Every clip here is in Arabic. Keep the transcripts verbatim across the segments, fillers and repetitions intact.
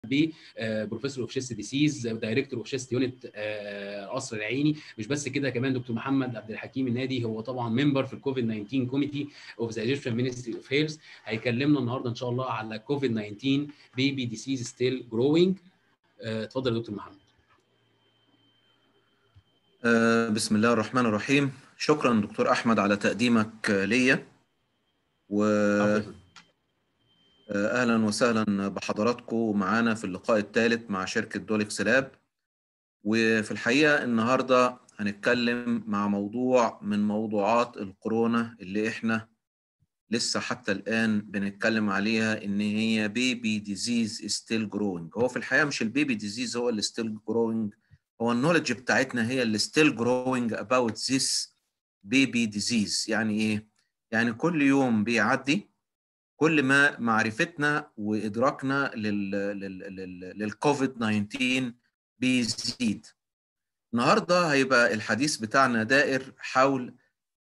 بروفيسور اوف شيست ديسيز، دايركتور اوف شيست يونت قصر العيني. مش بس كده، كمان دكتور محمد عبد الحكيم النادي هو طبعا ممبر في الكوفيد تسعة عشر كوميتي اوف ذا ايجيبشن مينستري اوف هيلث. هيكلمنا النهارده ان شاء الله على كوفيد تسعة عشر بيبي ديسيز ستيل جروينج. اتفضل يا دكتور محمد. أه بسم الله الرحمن الرحيم. شكرا دكتور احمد على تقديمك ليا، و اهلا وسهلا بحضراتكم معانا في اللقاء الثالث مع شركه دولكس لاب. وفي الحقيقه النهارده هنتكلم مع موضوع من موضوعات الكورونا اللي احنا لسه حتى الان بنتكلم عليها، ان هي بيبي ديزيز ستيل جروينج. هو في الحقيقه مش البيبي ديزيز هو اللي ستيل جروينج، هو النولج بتاعتنا هي اللي still growing about this baby disease. يعني ايه؟ يعني كل يوم بيعدي كل ما معرفتنا وادراكنا لل لل للكوفيد تسعة عشر بيزيد. النهارده هيبقى الحديث بتاعنا دائر حول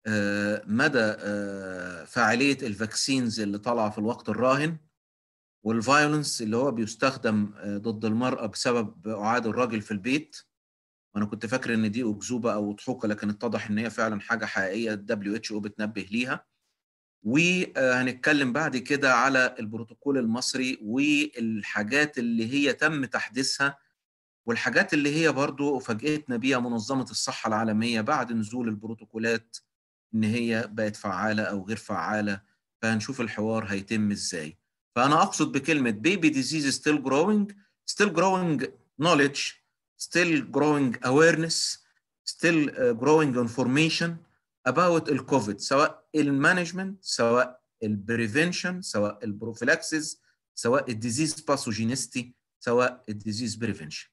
مدى فاعلية الفاكسينز اللي طالعه في الوقت الراهن، والفايولنس اللي هو بيستخدم ضد المرأة بسبب قعاد الراجل في البيت. وانا كنت فاكر ان دي اكذوبه او ضحوكه، لكن اتضح ان هي فعلا حاجه حقيقيه الدبليو اتش او بتنبه ليها. وهنتكلم بعد كده على البروتوكول المصري والحاجات اللي هي تم تحديثها، والحاجات اللي هي برضو فاجئتنا بيها منظمه الصحه العالميه بعد نزول البروتوكولات ان هي بقت فعاله او غير فعاله. فهنشوف الحوار هيتم ازاي. فانا اقصد بكلمه baby disease still growing still growing knowledge, still growing awareness, still uh, growing information about الكوفيد، سواء المانجمنت، سواء البريفنشن، سواء البروفيلاكسيس، سواء الديزيز باثوجينيستي، سواء الديزيز بريفنشن.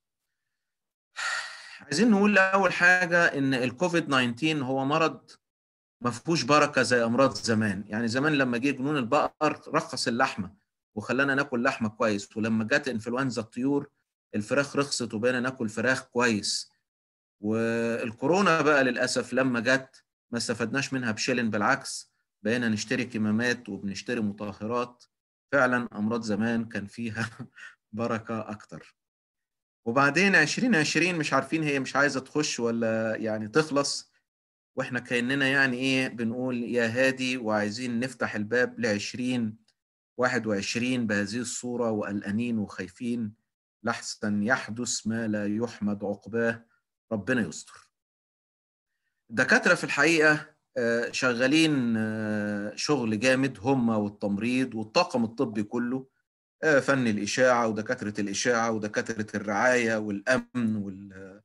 عايزين نقول اول حاجه ان الكوفيد تسعة عشر هو مرض ما فيهوش بركه زي امراض زمان. يعني زمان لما جه جنون البقر رخص اللحمه وخلانا ناكل لحمه كويس، ولما جت انفلونزا الطيور الفراخ رخصت وبقينا ناكل فراخ كويس. والكورونا بقى للاسف لما جت ما استفدناش منها بشيلن، بالعكس بقينا نشتري كمامات وبنشتري مطهرات. فعلا امراض زمان كان فيها بركه اكتر. وبعدين عشرين عشرين مش عارفين هي مش عايزه تخش ولا يعني تخلص، واحنا كأننا يعني ايه بنقول يا هادي، وعايزين نفتح الباب لعشرين واحد وعشرين بهذه الصورة وقلقانين وخايفين لحسن يحدث ما لا يحمد عقباه. ربنا يستر. الدكاترة في الحقيقة شغالين شغل جامد، هم والتمريض والطاقم الطبي كله، فن الإشاعة ودكاترة الإشاعة ودكاترة الرعاية والأمن وال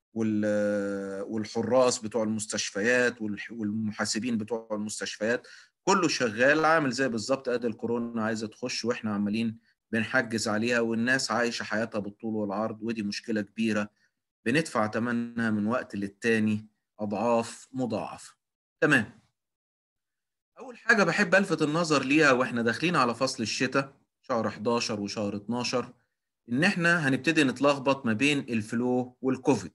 والحراس بتوع المستشفيات والمحاسبين بتوع المستشفيات. كله شغال عامل زي بالظبط ادي الكورونا عايزه تخش واحنا عمالين بنحجز عليها، والناس عايشه حياتها بالطول والعرض، ودي مشكله كبيره بندفع ثمنها من وقت للتاني اضعاف مضاعفه. تمام. اول حاجه بحب الفت النظر ليها واحنا داخلين على فصل الشتاء شهر حداشر وشهر اتناشر، ان احنا هنبتدي نتلخبط ما بين الفلو والكوفيد.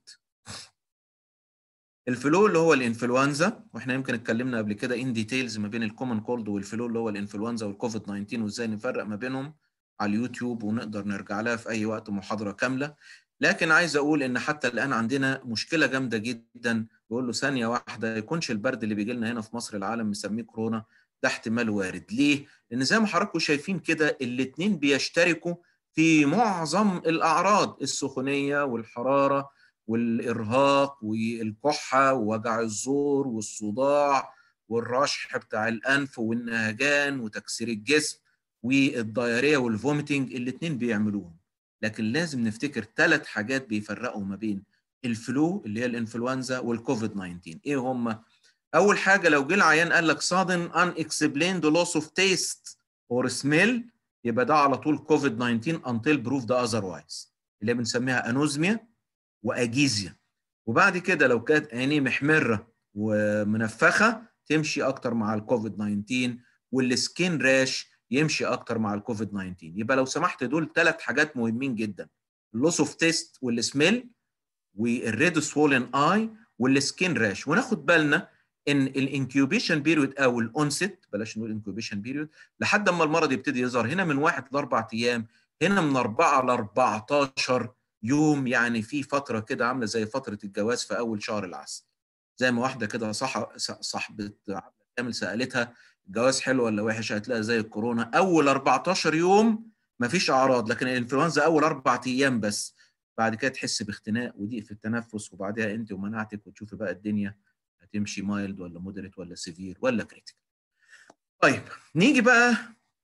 الفلو اللي هو الانفلونزا، واحنا يمكن اتكلمنا قبل كده ان ديتيلز ما بين الكومن كولد والفلو اللي هو الانفلونزا والكوفيد تسعة عشر وازاي نفرق ما بينهم على اليوتيوب، ونقدر نرجع لها في اي وقت محاضره كامله. لكن عايز اقول ان حتى الان عندنا مشكله جامده جدا. بقول له ثانيه واحده يكونش البرد اللي بيجي لنا هنا في مصر العالم مسميه كورونا، ده احتمال وارد. ليه؟ لان زي ما حضراتكم شايفين كده الاثنين بيشتركوا في معظم الاعراض، السخونيه والحراره والإرهاق والكحة ووجع الزور والصداع والرشح بتاع الأنف والنهجان وتكسير الجسم والديارية والفوميتنج، الاتنين بيعملوهم. لكن لازم نفتكر ثلاث حاجات بيفرقوا ما بين الفلو اللي هي الانفلونزا والكوفيد تسعة عشر. ايه هم؟ اول حاجه لو جه العيان قال لك sudden unexplained loss of taste or smell، يبقى ده على طول كوفيد تسعة عشر until proved otherwise، اللي بنسميها انوزميا واجيزيا. وبعد كده لو كانت عينيه محمره ومنفخه تمشي اكتر مع الكوفيد تسعة عشر، والسكين راش يمشي اكتر مع الكوفيد تسعة عشر. يبقى لو سمحت دول ثلاث حاجات مهمين جدا: اللوس اوف تيست والسميل والريد سوولن اي والسكين راش. وناخد بالنا ان الانكيوبيشن بيريود او الاونست، بلاش نقول انكيوبيشن بيريود، لحد اما المرض يبتدي يظهر هنا من واحد لاربع ايام، هنا من أربعة ل أربعتاشر يوم، يعني في فتره كده عامله زي فتره الجواز في اول شهر العسل. زي ما واحده كده صح صاحبه عبله كامل سالتها الجواز حلو ولا وحش، هتلاقي زي الكورونا اول أربعتاشر يوم مفيش اعراض، لكن الانفلونزا اول اربع ايام بس، بعد كده تحس باختناق وضيق في التنفس، وبعدها انت ومناعتك وتشوفي بقى الدنيا هتمشي مايلد ولا مودريت ولا سيفير ولا كريتيكال. طيب نيجي بقى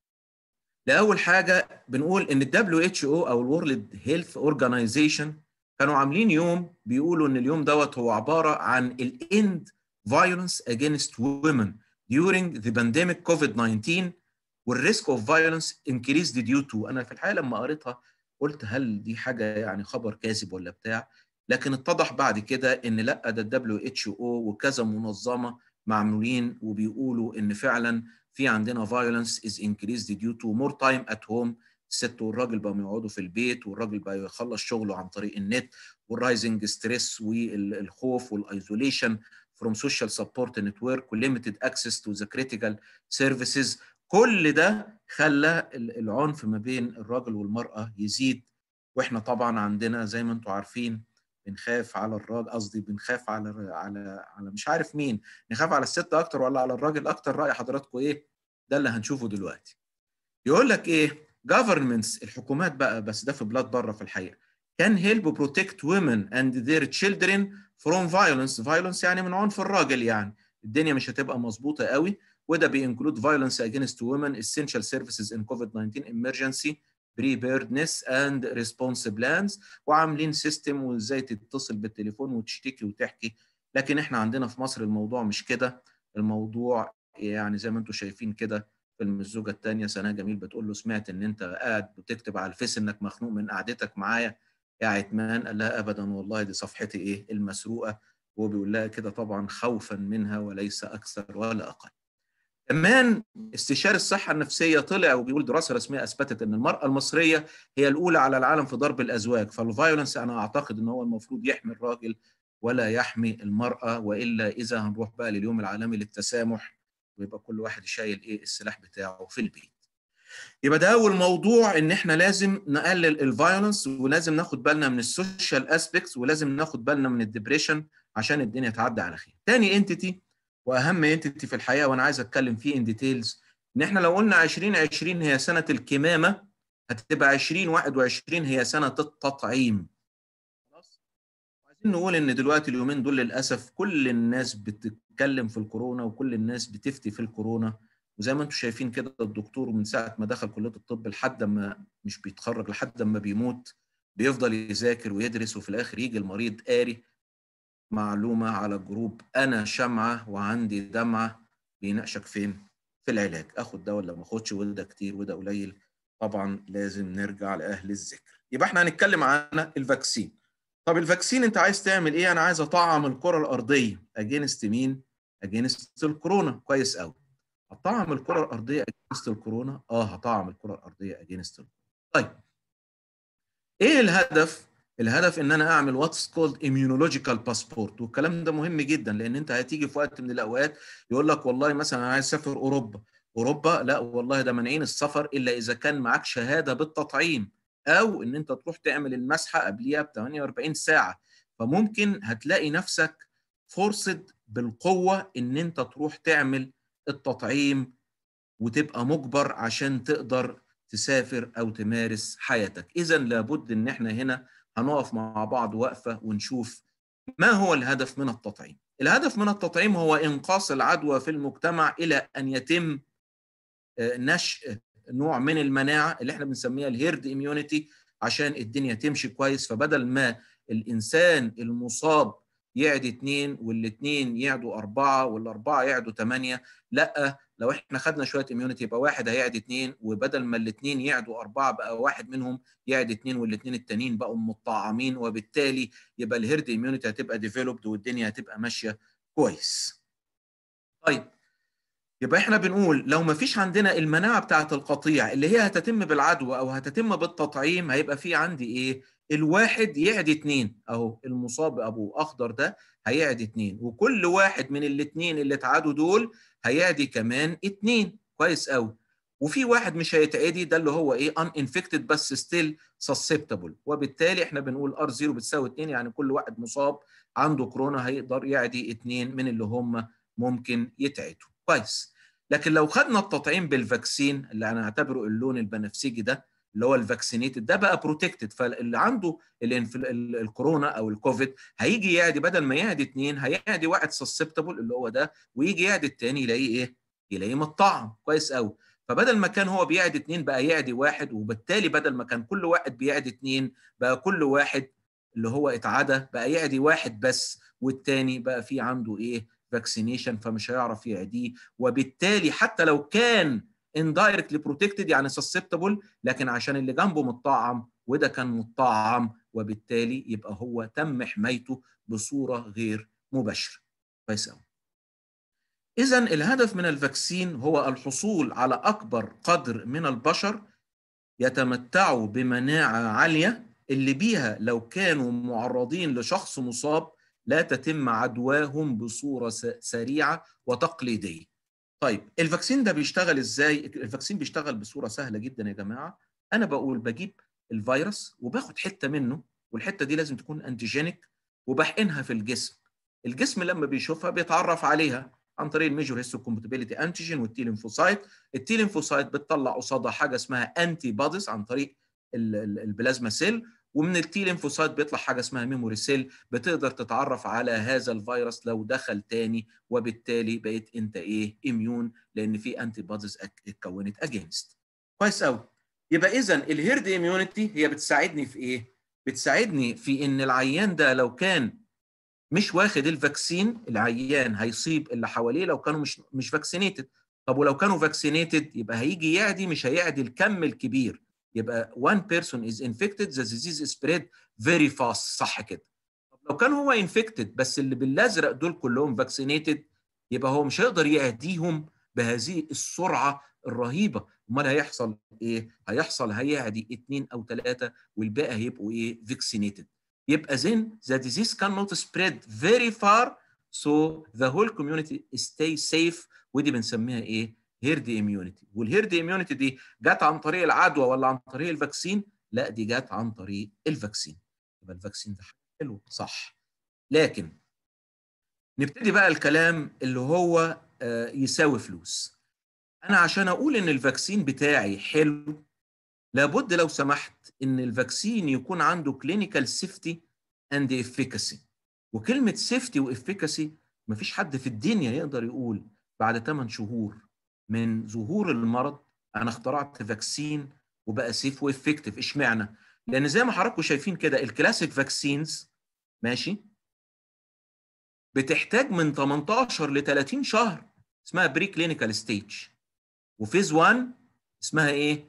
لأول حاجة، بنقول إن ال دبليو إتش أو أو ال World Health Organization كانوا عاملين يوم بيقولوا إن اليوم دوت هو عبارة عن ال End Violence Against Women during the pandemic كوفيد تسعتاشر وال Risk of Violence increased due to. أنا في الحقيقة لما قريتها قلت هل دي حاجة يعني خبر كاذب ولا بتاع، لكن اتضح بعد كده إن لأ، ده ال دبليو إتش أو وكذا منظمة معمولين وبيقولوا إن فعلا في عندنا violence is increased due to more time at home. الست والراجل بقوا يقعدوا في البيت، والراجل بقى يخلص شغله عن طريق النت، والرايزنج ستريس والخوف والايزوليشن from social support network limited access to the critical services. كل ده خلى العنف ما بين الراجل والمرأة يزيد. واحنا طبعا عندنا زي ما انتم عارفين بنخاف على الراجل، قصدي بنخاف على على على مش عارف مين، نخاف على الست اكتر ولا على الراجل اكتر؟ رأي حضراتكم ايه؟ ده اللي هنشوفه دلوقتي. يقول لك ايه؟ governments، الحكومات بقى، بس ده في بلاد بره في الحقيقه، can help protect women and their children from violence. violence يعني من عنف الراجل، يعني الدنيا مش هتبقى مظبوطه قوي. وده بينكلود violence against women, essential services in كوفيد تسعتاشر emergency preparedness and response plans، وعاملين سيستم وازاي تتصل بالتليفون وتشتكي وتحكي. لكن احنا عندنا في مصر الموضوع مش كده. الموضوع يعني زي ما انتم شايفين كده، فيلم الزوجه الثانيه سناء جميل بتقول له سمعت ان انت قاعد بتكتب على الفيس انك مخنوق من قعدتك معايا يا عتمان. قال لها ابدا والله دي صفحتي ايه المسروقه، وهو بيقول لها كده طبعا خوفا منها وليس اكثر ولا اقل. كمان استشاري الصحه النفسيه طلع وبيقول دراسه رسميه اثبتت ان المراه المصريه هي الاولى على العالم في ضرب الازواج. فالفايولنس انا اعتقد ان هو المفروض يحمي الراجل ولا يحمي المراه، والا اذا هنروح بقى لليوم العالمي للتسامح ويبقى كل واحد شايل ايه السلاح بتاعه في البيت. يبقى ده اول موضوع، ان احنا لازم نقلل الفايولنس، ولازم ناخد بالنا من السوشيال اسبيكتس، ولازم ناخد بالنا من الدبريشن عشان الدنيا تعدي على خير. تاني انتيتي واهم انتيتي في الحقيقه وانا عايز اتكلم فيه ان ديتيلز، ان احنا لو قلنا عشرين عشرين هي سنه الكمامه، هتبقى عشرين واحد وعشرين هي سنه التطعيم. خلاص؟ عايزين نقول ان دلوقتي اليومين دول للاسف كل الناس بتتكلم في الكورونا وكل الناس بتفتي في الكورونا، وزي ما انتم شايفين كده الدكتور من ساعه ما دخل كليه الطب لحد ما مش بيتخرج لحد ما بيموت بيفضل يذاكر ويدرس، وفي الاخر يجي المريض قاري معلومه على الجروب انا شمعه وعندي دمعه، بيناقشك فين؟ في العلاج، اخد ده ولا ما اخدش، وده كتير وده قليل. طبعا لازم نرجع لاهل الذكر. يبقى احنا هنتكلم عن الفاكسين. طب الفاكسين انت عايز تعمل ايه؟ انا عايز اطعم الكره الارضيه اجينست مين؟ اجينست الكورونا. كويس قوي. هطعم الكره الارضيه اجينست الكورونا؟ اه هطعم الكره الارضيه اجينست الكورونا. طيب ايه الهدف؟ الهدف ان انا اعمل واتس كولد اميونولوجيكال باسبورت، والكلام ده مهم جدا لان انت هتيجي في وقت من الاوقات يقول لك والله مثلا انا عايز اسافر اوروبا. اوروبا لا والله ده مانعين السفر الا اذا كان معاك شهاده بالتطعيم، او ان انت تروح تعمل المسحه قبليها ب ثمانية وأربعين ساعه. فممكن هتلاقي نفسك فرصه بالقوه ان انت تروح تعمل التطعيم وتبقى مجبر عشان تقدر تسافر او تمارس حياتك. اذا لابد ان احنا هنا هنقف مع بعض وقفه ونشوف ما هو الهدف من التطعيم. الهدف من التطعيم هو انقاص العدوى في المجتمع الى ان يتم نشأ نوع من المناعه اللي احنا بنسميها الهيرد اميونيتي عشان الدنيا تمشي كويس. فبدل ما الانسان المصاب يعدي اثنين والاثنين يعدوا اربعه والاربعه يعدوا ثمانيه، لا، لو احنا خدنا شويه اميونيتي يبقى واحد هيعدي اثنين، وبدل ما الاثنين يعدوا اربعه بقى واحد منهم يعدي اثنين والاثنين التانيين بقوا مطعمين، وبالتالي يبقى الهيرد اميونيتي هتبقى ديفلوبد والدنيا هتبقى ماشيه كويس. طيب يبقى احنا بنقول لو ما فيش عندنا المناعه بتاعه القطيع اللي هي هتتم بالعدوى او هتتم بالتطعيم، هيبقى في عندي ايه؟ الواحد يعدي اتنين، اهو المصاب ابو اخضر ده هيعدي اتنين، وكل واحد من الاتنين اللي اتعادوا دول هيعدي كمان اتنين. كويس قوي. وفي واحد مش هيتعدي، ده اللي هو ايه ان انفكتد بس ستيل سسبتبل، وبالتالي احنا بنقول ار صفر بتساوي اتنين، يعني كل واحد مصاب عنده كورونا هيقدر يعدي اتنين من اللي هم ممكن يتعدوا. كويس. لكن لو خدنا التطعيم بالفاكسين اللي انا اعتبره اللون البنفسجي ده اللي هو الفاكسينيتد، ده بقى بروتكتد، فاللي عنده الكورونا او الكوفيد هيجي يعدي بدل ما يعدي اثنين هيعدي واحد سسبتبل اللي هو ده، ويجي يعدي الثاني يلاقيه ايه؟ يلاقيه متطعم. كويس قوي. فبدل ما كان هو بيعدي اثنين بقى يعدي واحد، وبالتالي بدل ما كان كل واحد بيعدي اثنين بقى كل واحد اللي هو اتعدى بقى يعدي واحد بس، والثاني بقى في عنده ايه؟ فاكسينيشن، فمش هيعرف يعديه، وبالتالي حتى لو كان indirectly protected يعني susceptible، لكن عشان اللي جنبه متطعم وده كان متطعم، وبالتالي يبقى هو تم حمايته بصورة غير مباشرة. كويس قوي. إذن الهدف من الفاكسين هو الحصول على أكبر قدر من البشر يتمتعوا بمناعة عالية، اللي بيها لو كانوا معرضين لشخص مصاب لا تتم عدواهم بصورة سريعة وتقليدية. طيب الفاكسين ده بيشتغل ازاي؟ الفاكسين بيشتغل بصورة سهلة جدا يا جماعة. أنا بقول بجيب الفيروس وباخد حتة منه، والحتة دي لازم تكون أنتيجينيك، وبحقنها في الجسم. الجسم لما بيشوفها بيتعرف عليها عن طريق الميجور هيستوكومباتيبيليتي انتيجين والتي ليمفوسايت. التي ليمفوسايت بتطلع قصادها حاجة اسمها أنتي بوديز عن طريق البلازما سيل، ومن التي ليمفوسايت بيطلع حاجه اسمها ميموري سيل بتقدر تتعرف على هذا الفيروس لو دخل تاني، وبالتالي بقيت انت ايه؟ اميون، لان في انتي بوديز اتكونت اجينست. كويس قوي. يبقى اذا الهيرد اميونيتي هي بتساعدني في ايه؟ بتساعدني في ان العيان ده لو كان مش واخد الفاكسين العيان هيصيب اللي حواليه لو كانوا مش مش فاكسينيتد. طب ولو كانوا فاكسينيتد يبقى هيجي يعدي، مش هيعدي الكم الكبير، يبقى one person is infected the disease spread very fast. صح كده. طب لو كان هو infected بس اللي بالازرق دول كلهم فاكسينيتد، يبقى هو مش هيقدر يعديهم بهذه السرعه الرهيبه. امال هيحصل ايه؟ هيحصل هيعدي اثنين او ثلاثه والباقي هيبقوا ايه؟ فاكسينيتد. يبقى then the disease cannot spread very far so the whole community stay safe. ودي بنسميها ايه؟ هيرد immunity. والهيرد immunity دي جت عن طريق العدوى ولا عن طريق الفاكسين؟ لا، دي جت عن طريق الفاكسين. يبقى الفاكسين ده حلو صح. لكن نبتدي بقى الكلام اللي هو آه يساوي فلوس. انا عشان اقول ان الفاكسين بتاعي حلو لابد لو سمحت ان الفاكسين يكون عنده كلينيكال سيفتي اند افيكاسي. وكلمه سيفتي وافيكاسي مفيش حد في الدنيا يقدر يقول بعد ثمانية شهور من ظهور المرض انا اخترعت فاكسين وبقى سيف وافكتيف. اشمعنى؟ لان زي ما حضراتكم شايفين كده الكلاسيك فاكسينز ماشي بتحتاج من تمنتاشر ل ثلاثين شهر اسمها بري كلينيكال ستيج، وفيز واحد اسمها ايه؟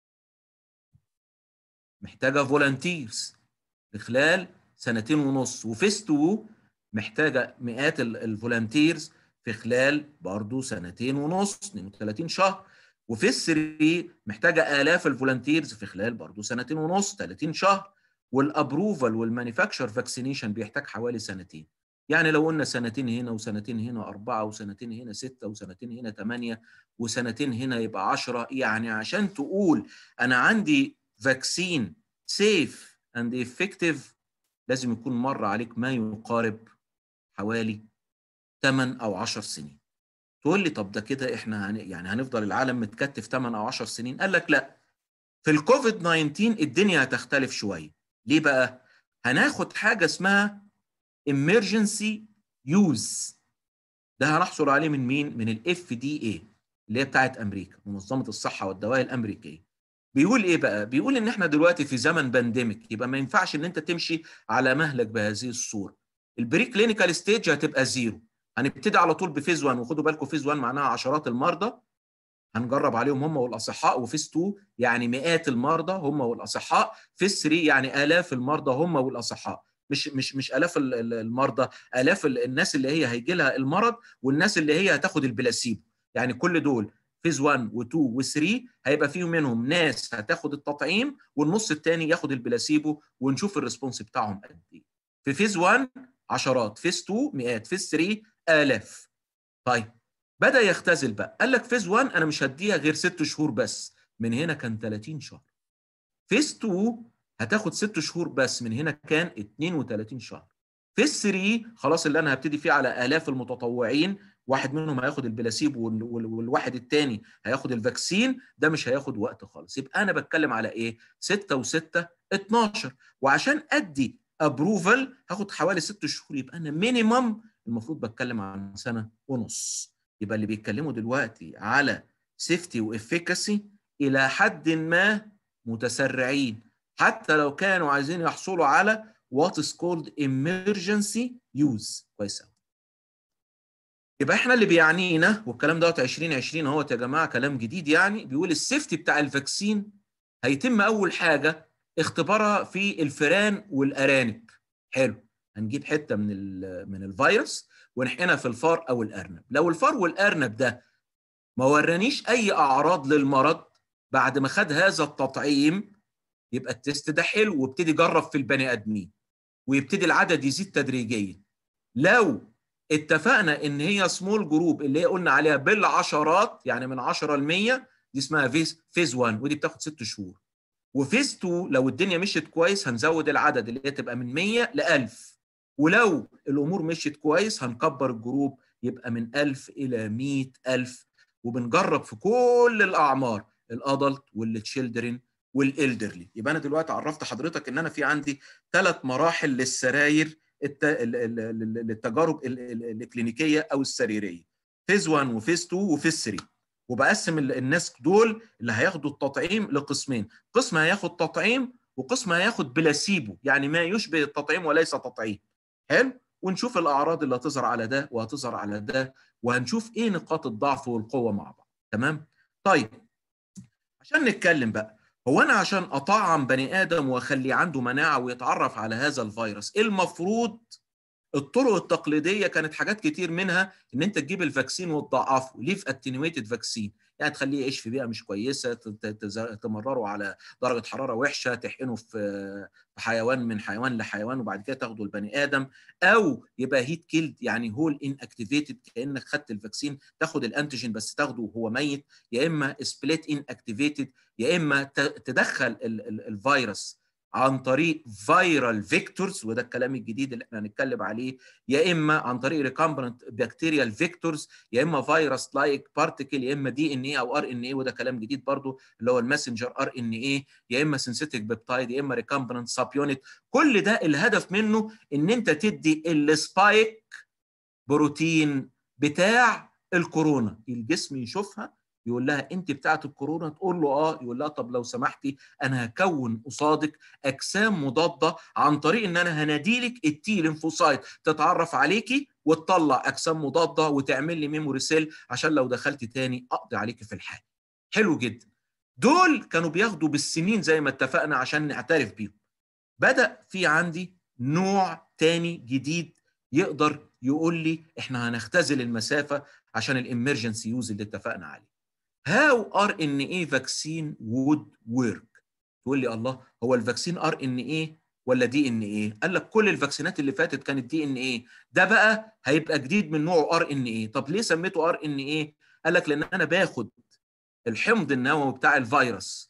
محتاجه فولنتيرز في خلال سنتين ونص، وفيز اتنين محتاجه مئات الفولنتيرز في خلال برضه سنتين ونص اثنين وثلاثين شهر، وفيز ثلاثة محتاجه الاف الفولنتيرز في خلال برضه سنتين ونص ثلاثين شهر، والابروفال والمانيفاكتشر فاكسينيشن بيحتاج حوالي سنتين. يعني لو قلنا سنتين هنا وسنتين هنا أربعة وسنتين هنا ستة وسنتين هنا ثمانية وسنتين هنا يبقى عشرة. يعني عشان تقول أنا عندي فاكسين سيف اند افكتيف لازم يكون مر عليك ما يقارب حوالي ثمانية او عشر سنين. تقول لي طب ده كده احنا هن... يعني هنفضل العالم متكتف ثمانية او عشر سنين؟ قال لك لا، في الكوفيد تسعة عشر الدنيا هتختلف شويه. ليه بقى؟ هناخد حاجه اسمها emergency use. ده هنحصل عليه من مين؟ من الاف دي اي اللي هي بتاعت امريكا، منظمه الصحه والدواء الامريكيه. بيقول ايه بقى؟ بيقول ان احنا دلوقتي في زمن بانديميك، يبقى ما ينفعش ان انت تمشي على مهلك بهذه الصوره. البري كلينيكال ستيج هتبقى زيرو، هنبتدي على طول بفيز واحد، وخدوا بالكم فيز واحد معناها عشرات المرضى هنجرب عليهم هم والاصحاء، وفيز اتنين يعني مئات المرضى هم والاصحاء، فيز ثلاثة يعني الاف المرضى هم والاصحاء. مش مش مش الاف المرضى، الاف الناس اللي هي هيجي لها المرض والناس اللي هي هتاخد البلاسيبو. يعني كل دول فيز واحد و2 و3 هيبقى فيهم منهم ناس هتاخد التطعيم والنص الثاني ياخد البلاسيبو، ونشوف الريسبونس بتاعهم قد ايه. في فيز واحد عشرات، فيز اتنين مئات، فيز ثلاثة آلاف. طيب بدا يختزل بقى، قال لك فيز واحد انا مش هديها غير ست شهور بس، من هنا كان ثلاثين شهر. فيز اتنين هتاخد ست شهور بس، من هنا كان اثنين وثلاثين شهر. فيز ثلاثة خلاص اللي انا هبتدي فيه على الاف المتطوعين، واحد منهم هياخد البلاسيبو والواحد الثاني هياخد الفاكسين، ده مش هياخد وقت خالص. يبقى انا بتكلم على ايه؟ ستة و6 اتناشر، وعشان ادي ابروفل هاخد حوالي ست شهور، يبقى انا مينيمم المفروض بتكلم عن سنه ونص. يبقى اللي بيتكلموا دلوقتي على سيفتي وافيكاسي الى حد ما متسرعين، حتى لو كانوا عايزين يحصلوا على what is called emergency use. كويس قوي. يبقى احنا اللي بيعنينا، والكلام دوت عشرين عشرين اهوت يا جماعه كلام جديد، يعني بيقول السيفتي بتاع الفاكسين هيتم اول حاجه اختبارها في الفئران والارانب. حلو، هنجيب حته من من الفيروس ونحقنها في الفار او الارنب. لو الفار والارنب ده ما ورانيش اي اعراض للمرض بعد ما خد هذا التطعيم، يبقى التست ده حلو وابتدي جرب في البني ادمين، ويبتدي العدد يزيد تدريجيا. لو اتفقنا ان هي سمول جروب اللي هي قلنا عليها بالعشرات، يعني من عشرة ل مية، دي اسمها فيز فيز واحد ودي بتاخد ست شهور. وفيز اتنين لو الدنيا مشيت كويس هنزود العدد اللي هي تبقى من مية ل ألف، ولو الامور مشيت كويس هنكبر الجروب يبقى من ألف الى مية ألف، وبنجرب في كل الاعمار، الادلت والتشيلدرن والالدرلي. يبقى انا دلوقتي عرفت حضرتك ان انا في عندي ثلاث مراحل للسراير للتجارب الكلينيكيه او السريريه، فيز واحد وفيز اتنين وفيز ثلاثة. وبقسم الناس دول اللي هياخدوا التطعيم لقسمين، قسم هياخد تطعيم وقسم هياخد بلاسيبو، يعني ما يشبه التطعيم وليس تطعيم. حلو، ونشوف الاعراض اللي هتظهر على ده وهتظهر على ده، وهنشوف ايه نقاط الضعف والقوه مع بعض. تمام؟ طيب عشان نتكلم بقى، هو انا عشان اطعم بني ادم واخليه عنده مناعه ويتعرف على هذا الفيروس، ايه المفروض؟ الطرق التقليديه كانت حاجات كتير منها ان انت تجيب الفاكسين وتضعفه، ليف اتنيويتد فاكسين، يعني تخليه يعيش في بيئه مش كويسه، تمرره على درجه حراره وحشه، تحقنه في حيوان من حيوان لحيوان وبعد كده تاخده البني ادم، او يبقى هيت كيلد يعني هول ان اكتيفيتد، كانك خدت الفاكسين تاخد الانتيجين بس تاخده وهو ميت، يا اما سبليت ان اكتيفيتد، يا اما تدخل الفيروس عن طريق فيرال فيكتورز، وده الكلام الجديد اللي احنا هنتكلم عليه، يا اما عن طريق ريكامبرنت بكتيريال فيكتورز، يا اما فيروس لايك بارتيكل، يا اما دي ان اي او ار ان اي، وده كلام جديد برضو اللي هو الماسنجر ار ان اي، يا اما سينثيتيك بيبتايد، يا اما ريكامبرنت ساب يونت. كل ده الهدف منه ان انت تدي السبايك بروتين بتاع الكورونا، الجسم يشوفها يقول لها انت بتاعت الكورونا، تقول له اه، يقول لها طب لو سمحتي انا هكون قصادك اجسام مضاده عن طريق ان انا هناديلك التي ليمفوسايت تتعرف عليكي وتطلع اجسام مضاده وتعمل لي ميموري سيل عشان لو دخلت تاني اقضي عليكي في الحال. حلو جدا. دول كانوا بياخدوا بالسنين زي ما اتفقنا عشان نعترف بيهم. بدأ في عندي نوع تاني جديد يقدر يقول لي احنا هنختزل المسافه عشان الامرجنسي يوز اللي اتفقنا عليه. How ار ان اي vaccine would work؟ تقول لي الله، هو الفاكسين ار ان اي ولا دي ان اي؟ قال لك كل الفاكسينات اللي فاتت كانت دي ان اي، ده بقى هيبقى جديد من نوعه ار ان اي. طب ليه سميته ار ان اي؟ قال لك لان انا باخد الحمض النووي بتاع الفيروس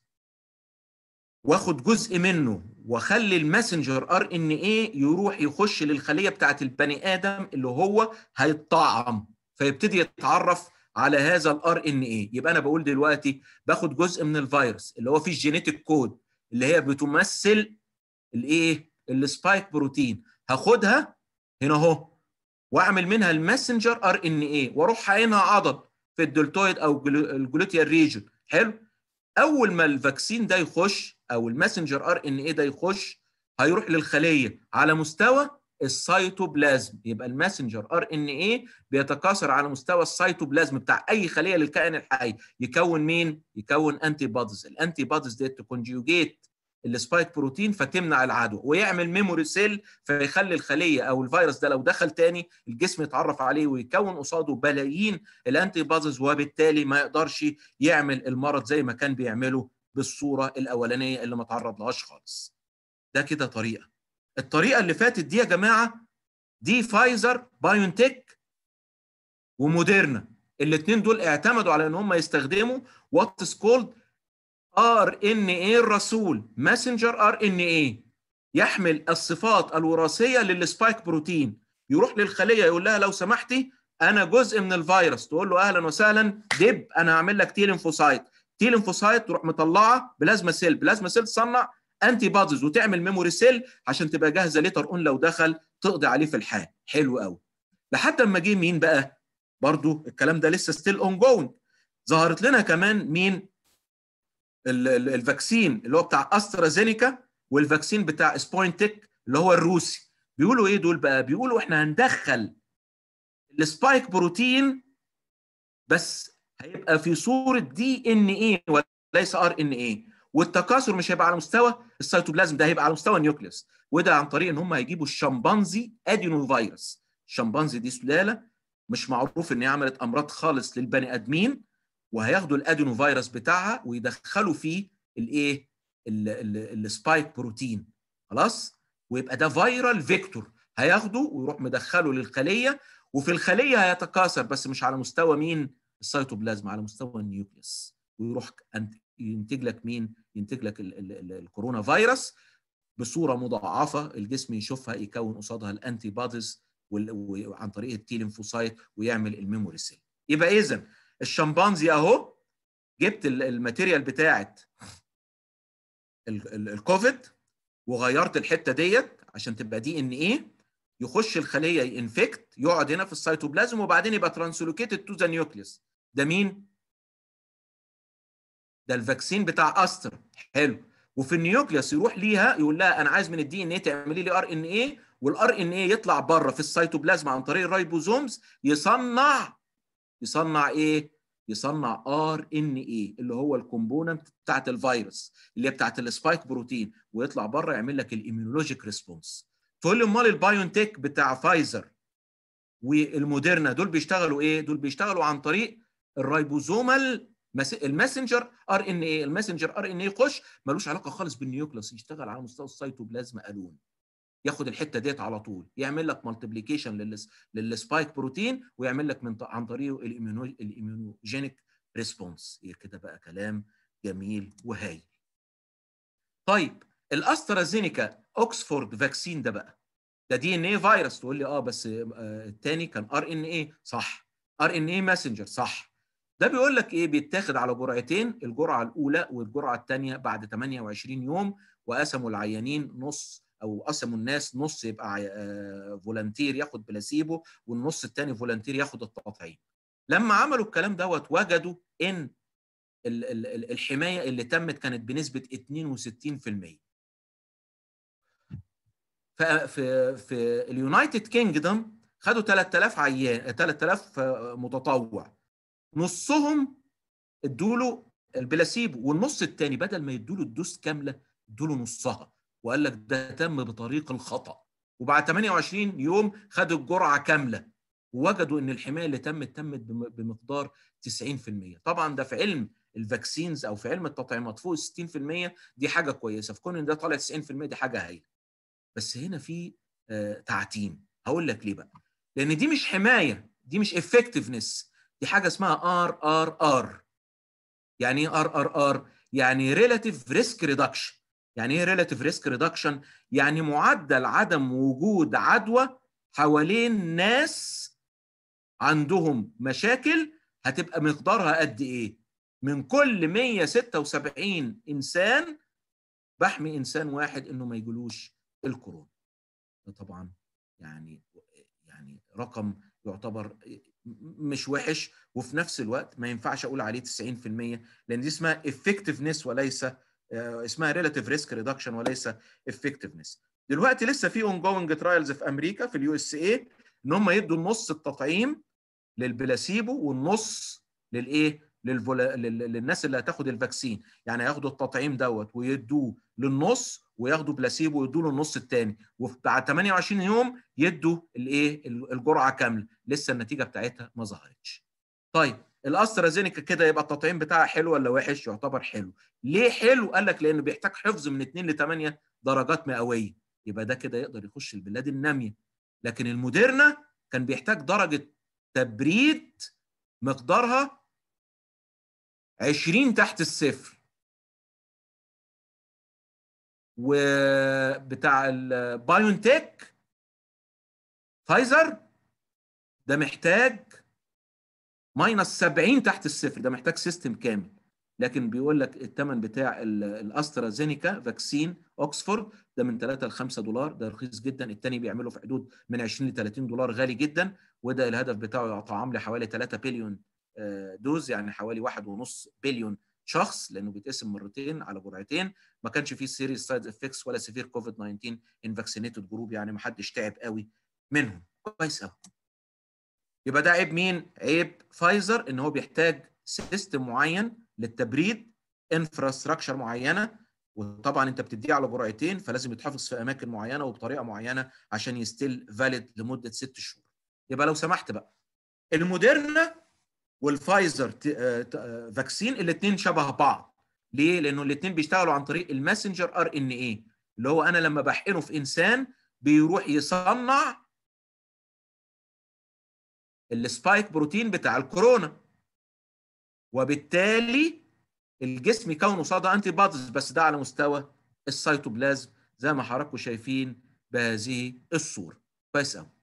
واخد جزء منه واخلي الماسنجر ار ان اي يروح يخش للخليه بتاعت البني ادم اللي هو هيتطعم، فيبتدي يتعرف على هذا الار ان اي. يبقى انا بقول دلوقتي باخد جزء من الفيروس اللي هو فيه الجينيتيك كود اللي هي بتمثل الايه؟ السبايك بروتين، هاخدها هنا اهو واعمل منها الماسنجر ار ان اي واروح حقنها عضل في الدلتويد او الجلوتيال ريجن. حلو، اول ما الفاكسين ده يخش او الماسنجر ار ان اي ده يخش هيروح للخليه على مستوى السيتوبلازم، يبقى الماسنجر ار ان اي بيتكاثر على مستوى السيتوبلازم بتاع اي خليه للكائن الحي، يكون مين؟ يكون انتي بوديز. الانتي بوديز دي تكونجيوجيت السبايك بروتين فتمنع العدوى ويعمل ميموري سيل، فيخلي الخليه او الفيروس ده لو دخل تاني الجسم يتعرف عليه ويكون قصاده بلايين الانتي بوديز، وبالتالي ما يقدرش يعمل المرض زي ما كان بيعمله بالصوره الاولانيه اللي ما تعرض لهاش خالص. ده كده طريقه. الطريقه اللي فاتت دي يا جماعه دي فايزر بايونتك وموديرنا، الاثنين دول اعتمدوا على ان هم يستخدموا وات از كولد ار ان اي الرسول، ماسنجر ار ان اي، يحمل الصفات الوراثيه للسبايك بروتين. يروح للخليه يقول لها لو سمحتي انا جزء من الفيروس، تقول له اهلا وسهلا دب، انا هعمل لك تي ليمفوسايت. تي ليمفوسايت تروح مطلعه بلازما سيل، بلازما سيل تصنع انتي بوديز وتعمل ميموري سيل عشان تبقى جاهزه ليتر اون لو دخل تقضي عليه في الحال. حلو قوي. لحد اما جه مين بقى؟ برضو الكلام ده لسه ستيل اون جوينج. ظهرت لنا كمان مين؟ الفاكسين اللي هو بتاع استرازينيكا والفاكسين بتاع سبوينتك اللي هو الروسي. بيقولوا ايه دول بقى؟ بيقولوا احنا هندخل السبايك بروتين بس هيبقى في صوره دي ان ايه وليس ار ان ايه، والتكاثر مش هيبقى على مستوى السيتوبلازم، ده هيبقى على مستوى النيوكليوس. وده عن طريق ان هم هيجيبوا الشمبانزي ادينو فيروس. الشمبانزي دي سلاله مش معروف ان هي عملت امراض خالص للبني ادمين، وهياخدوا الادينو فيروس بتاعها ويدخلوا فيه الايه؟ السبايك بروتين. خلاص؟ ويبقى ده فيرال فيكتور، هياخده ويروح مدخله للخليه، وفي الخليه هيتكاثر بس مش على مستوى مين؟ السيتوبلازم، على مستوى النيوكليوس، ويروح ينتج لك مين؟ ينتج لك ال ال ال الكورونا فيروس بصوره مضاعفه، الجسم يشوفها يكون قصادها الانتي بوديز وعن طريق التي ليمفوسايت ويعمل الميموري سيل. يبقى اذا الشمبانزي اهو، جبت الماتيريال بتاعت الكوفيد وغيرت الحته ديت عشان تبقى دي ان ايه، يخش الخليه ينفكت، يقعد هنا في السيتوبلازم وبعدين يبقى ترانسلوكيتد تو ذا نيوكليوس. ده مين؟ ده الفاكسين بتاع استر. حلو. وفي النيوكليوس يروح ليها يقول لها انا عايز من الدي ان ايه تعملي لي ار ان ايه، والار ان ايه يطلع بره في السيتوبلازم عن طريق الرايبوزومز، يصنع يصنع ايه؟ يصنع ار ان ايه اللي هو الكومبوننت بتاعت الفيروس اللي هي بتاعت السبايك بروتين، ويطلع بره يعمل لك الاميونولوجيك ريسبونس. تقول لي امال البايونتك بتاع فايزر والموديرنا دول بيشتغلوا ايه؟ دول بيشتغلوا عن طريق الرايبوزومال الماسنجر ار ان ايه. الماسنجر ار ان ايه يخش ملوش علاقه خالص بالنيوكليوس، يشتغل على مستوى السيتوبلازم الون، ياخد الحته ديت على طول، يعمل لك مالتيبليكيشن للسبايك بروتين ويعمل لك من عن طريقه الاميونوجينيك ريسبونس. هي كده بقى كلام جميل وهايل. طيب الاسترازينيكا اوكسفورد فاكسين ده بقى ده دي ان ايه فيروس، تقول لي اه بس آه الثاني كان ار ان ايه. صح، ار ان ايه ماسنجر. صح. ده بيقول لك ايه؟ بيتاخد على جرعتين، الجرعه الاولى والجرعه الثانيه بعد ثمانية وعشرين يوم، وقسموا العيانين نص او قسموا الناس نص يبقى آه فولنتير ياخد بلاسيبو، والنص الثاني فولنتير ياخد التطعيم. لما عملوا الكلام دوت وجدوا ان ال ال الحمايه اللي تمت كانت بنسبه اثنين وستين بالمئة. في في اليونايتد كينجدوم خدوا ثلاثة آلاف عيان، ثلاثة آلاف متطوع، نصهم ادوا له البلاسيبو، والنص الثاني بدل ما يدوا له الدوز كامله ادوا له نصها، وقال لك ده تم بطريق الخطا. وبعد ثمانية وعشرين يوم خدوا الجرعه كامله، ووجدوا ان الحمايه اللي تمت تمت بمقدار تسعين بالمئة. طبعا ده في علم الفاكسينز او في علم التطعيمات فوق ستين بالمئة دي حاجه كويسه، في كون ان ده طالع تسعين بالمئة دي حاجه هايله. بس هنا في آه تعتيم. هقول لك ليه بقى؟ لان دي مش حمايه، دي مش افكتفنس، دي حاجه اسمها ار ار ار. يعني ايه ار ار ار؟ يعني ريلاتيف ريسك ريدكشن. يعني ايه ريلاتيف ريسك ريدكشن؟ يعني معدل عدم وجود عدوى حوالين ناس عندهم مشاكل هتبقى مقدارها قد ايه؟ من كل مئة وستة وسبعين انسان بحمي انسان واحد انه ما يجيلوش الكورونا. ده طبعا يعني يعني رقم يعتبر مش وحش، وفي نفس الوقت ما ينفعش اقول عليه تسعين بالمئة، لان دي اسمها effectiveness وليس اسمها relative risk reduction وليس effectiveness. دلوقتي لسه في ongoing trials في امريكا في اليو اس اي ان هم يدوا النص التطعيم للبلاسيبو والنص للايه؟ للفولا... للناس اللي هتاخد الفاكسين. يعني هياخدوا التطعيم دوت ويدوه للنص، وياخدوا بلاسيبو ويدوا له النص الثاني، وبعد ثمانية وعشرين يوم يدوا الايه؟ الجرعه كامله. لسه النتيجه بتاعتها ما ظهرتش. طيب الاسترازينيكا كده يبقى التطعيم بتاعها حلو ولا وحش؟ يعتبر حلو. ليه حلو؟ قال لك لانه بيحتاج حفظ من اتنين لثمانية درجات مئويه، يبقى ده كده يقدر يخش البلاد الناميه. لكن الموديرنا كان بيحتاج درجه تبريد مقدارها عشرين تحت الصفر. وبتاع البايونتك فايزر ده محتاج ماينس سبعين تحت الصفر، ده محتاج سيستم كامل. لكن بيقول لك الثمن بتاع الاسترازينيكا فاكسين اوكسفورد ده من ثلاثة ل خمسة دولار، ده رخيص جدا. الثاني بيعمله في حدود من عشرين ل ثلاثين دولار، غالي جدا. وده الهدف بتاعه يطعم لي حوالي ثلاثة بليون دوز، يعني حوالي واحد ونص بليون شخص، لانه بيتقسم مرتين على جرعتين. ما كانش فيه سيريس سايد افكتس ولا سيفير كوفيد تسعة عشر ان فاكسينيتد جروب، يعني ما حدش تعب قوي منهم. كويس قوي. يبقى ده عيب مين؟ عيب فايزر، ان هو بيحتاج سيستم معين للتبريد، انفراستراكشر معينه، وطبعا انت بتديه على جرعتين، فلازم يتحفظ في اماكن معينه وبطريقه معينه عشان يستيل فاليد لمده ست شهور. يبقى لو سمحت بقى، الموديرنا والفايزر فاكسين الاثنين شبه بعض. ليه؟ لانه الاثنين بيشتغلوا عن طريق الماسنجر ار ان ايه، اللي هو انا لما بحقنه في انسان بيروح يصنع السبايك بروتين بتاع الكورونا، وبالتالي الجسم يكون قصادها انتي بوديز، بس ده على مستوى السيتوبلازم زي ما حضراتكم شايفين بهذه الصوره. كويس قوي.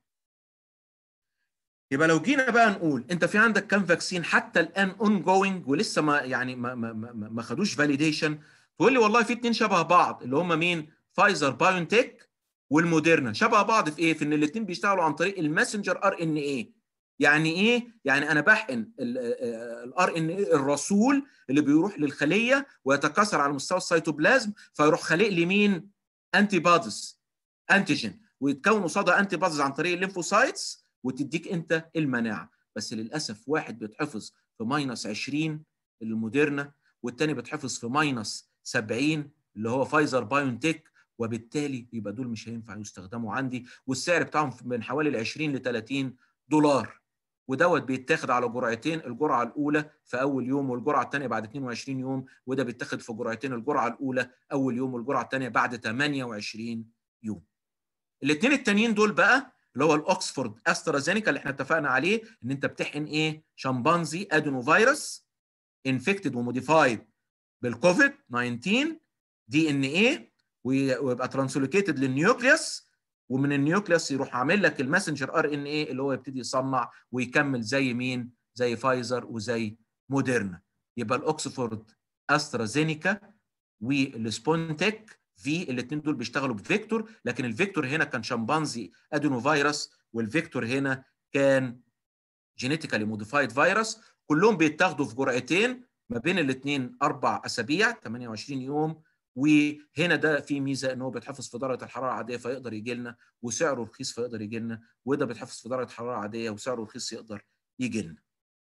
يبقى لو جينا بقى نقول انت في عندك كام فاكسين حتى الان اون جوينج ولسه ما يعني ما ما ما, ما خدوش فاليديشن، تقول لي والله في اتنين شبه بعض، اللي هم مين؟ فايزر بايونتك والموديرنا. شبه بعض في ايه؟ في ان الاثنين بيشتغلوا عن طريق الماسنجر ار ان ايه. يعني ايه؟ يعني انا بحقن الار ان ايه الرسول اللي بيروح للخليه ويتكاثر على مستوى السيتوبلازم، فيروح خالق لي مين؟ انتي بوديز، انتيجين، ويتكون قصادها انتي بوديز عن طريق الليمفوسايتس وتديك انت المناعه. بس للاسف واحد بيتحفظ في ماينس عشرين الموديرنا، والتاني بيتحفظ في ماينس سبعين اللي هو فايزر بايونتك، وبالتالي يبقى دول مش هينفع يستخدموا عندي، والسعر بتاعهم من حوالي ال عشرين ل ثلاثين دولار. ودوت بيتاخد على جرعتين، الجرعه الاولى في اول يوم والجرعه الثانيه بعد اثنين وعشرين يوم، وده بيتاخد في جرعتين، الجرعه الاولى اول يوم والجرعه الثانيه بعد ثمانية وعشرين يوم. الاثنين التانيين دول بقى اللي هو الاوكسفورد استرازينيكا اللي احنا اتفقنا عليه، ان انت بتحقن ايه؟ شمبانزي ادينو فيروس انفكتد وموديفايد بالكوفيد تسعة عشر دي ان ايه، ويبقى ترانسلوكيتد للنيوكليوس، ومن النيوكليوس يروح عامل لك الماسنجر ار ان ايه اللي هو يبتدي يصنع ويكمل زي مين؟ زي فايزر وزي موديرنا. يبقى الاوكسفورد استرازينيكا والسبونتك في الاثنين دول بيشتغلوا بفيكتور، لكن الفيكتور هنا كان شمبانزي ادينو فيروس، والفيكتور هنا كان جينيتيكالي موديفايد فيروس. كلهم بيتاخدوا في جرعتين ما بين الاثنين اربع اسابيع ثمانية وعشرين يوم. وهنا ده في ميزه ان هو بيتحفظ في درجه الحراره العاديه فيقدر يجي لنا وسعره رخيص فيقدر يجي لنا، وده بيتحفظ في درجه حراره عاديه وسعره رخيص يقدر يجي لنا.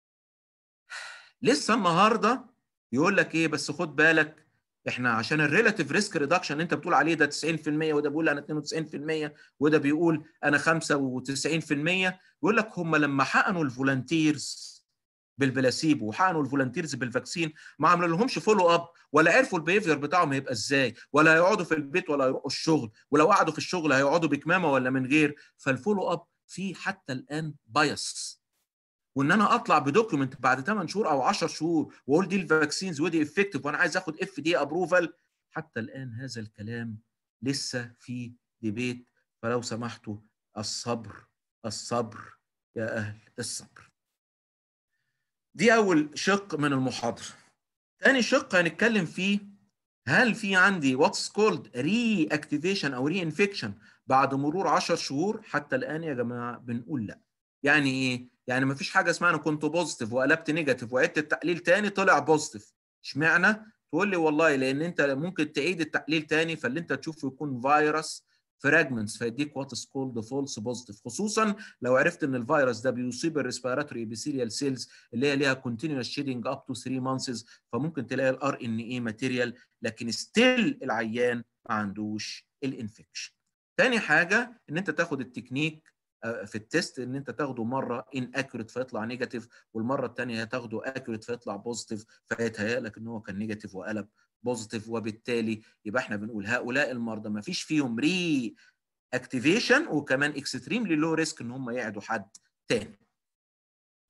لسه النهارده يقول لك ايه؟ بس خد بالك احنا عشان الريلاتيف ريسك ريدكشن اللي انت بتقول عليه ده تسعين في المية، وده بيقول انا اتنين وتسعين في المية، وده بيقول انا خمسة وتسعين في المية. يقول لك هم لما حقنوا الفولنتيرز بالبلاسيبو وحقنوا الفولنتيرز بالفاكسين ما عملوا لهمش فولو اب، ولا عرفوا البيهيفير بتاعهم هيبقى ازاي، ولا هيقعدوا في البيت ولا هيروحوا الشغل، ولو قعدوا في الشغل هيقعدوا بكمامه ولا من غير. فالفولو اب فيه حتى الان بايس. وان انا اطلع بدوكيومنت بعد ثمانية شهور او عشرة شهور واقول دي الفاكسينز ودي افكتيف وانا عايز اخد اف دي ابروفال، حتى الان هذا الكلام لسه في ديبيت. فلو سمحتوا الصبر الصبر يا اهل الصبر. دي اول شق من المحاضره. ثاني شق هنتكلم فيه، هل في عندي واتس كولد ري اكتيفيشن او ري انفكشن بعد مرور عشر شهور؟ حتى الان يا جماعه بنقول لا. يعني ايه؟ يعني ما فيش حاجه اسمها انا كنت بوزيتيف وقلبت نيجاتيف وعدت التحليل تاني طلع بوزيتيف. اشمعنى؟ تقول لي والله لان انت ممكن تعيد التحليل تاني فاللي انت تشوفه يكون فيروس فراجمنتس فيديك واتس كولد فولس بوزيتيف، خصوصا لو عرفت ان الفيروس ده بيصيب الريسبيراتوري ابيثيليال سيلز اللي هي ليها كونتينوس شيدنج اب تو ثلاثة مانثس، فممكن تلاقي الار ان اي ماتيريال لكن ستيل العيان ما عندوش الانفكشن. تاني حاجه ان انت تاخد التكنيك في التست، ان انت تاخده مره ان اكيوريت فيطلع نيجاتيف، والمره الثانيه تاخده اكيوريت فيطلع بوزيتيف، فيتهيأ لك ان هو كان نيجاتيف وقلب بوزيتيف. وبالتالي يبقى احنا بنقول هؤلاء المرضى ما فيش فيهم ري اكتيفيشن، وكمان اكستريملي لو ريسك ان هم يعدوا حد تاني.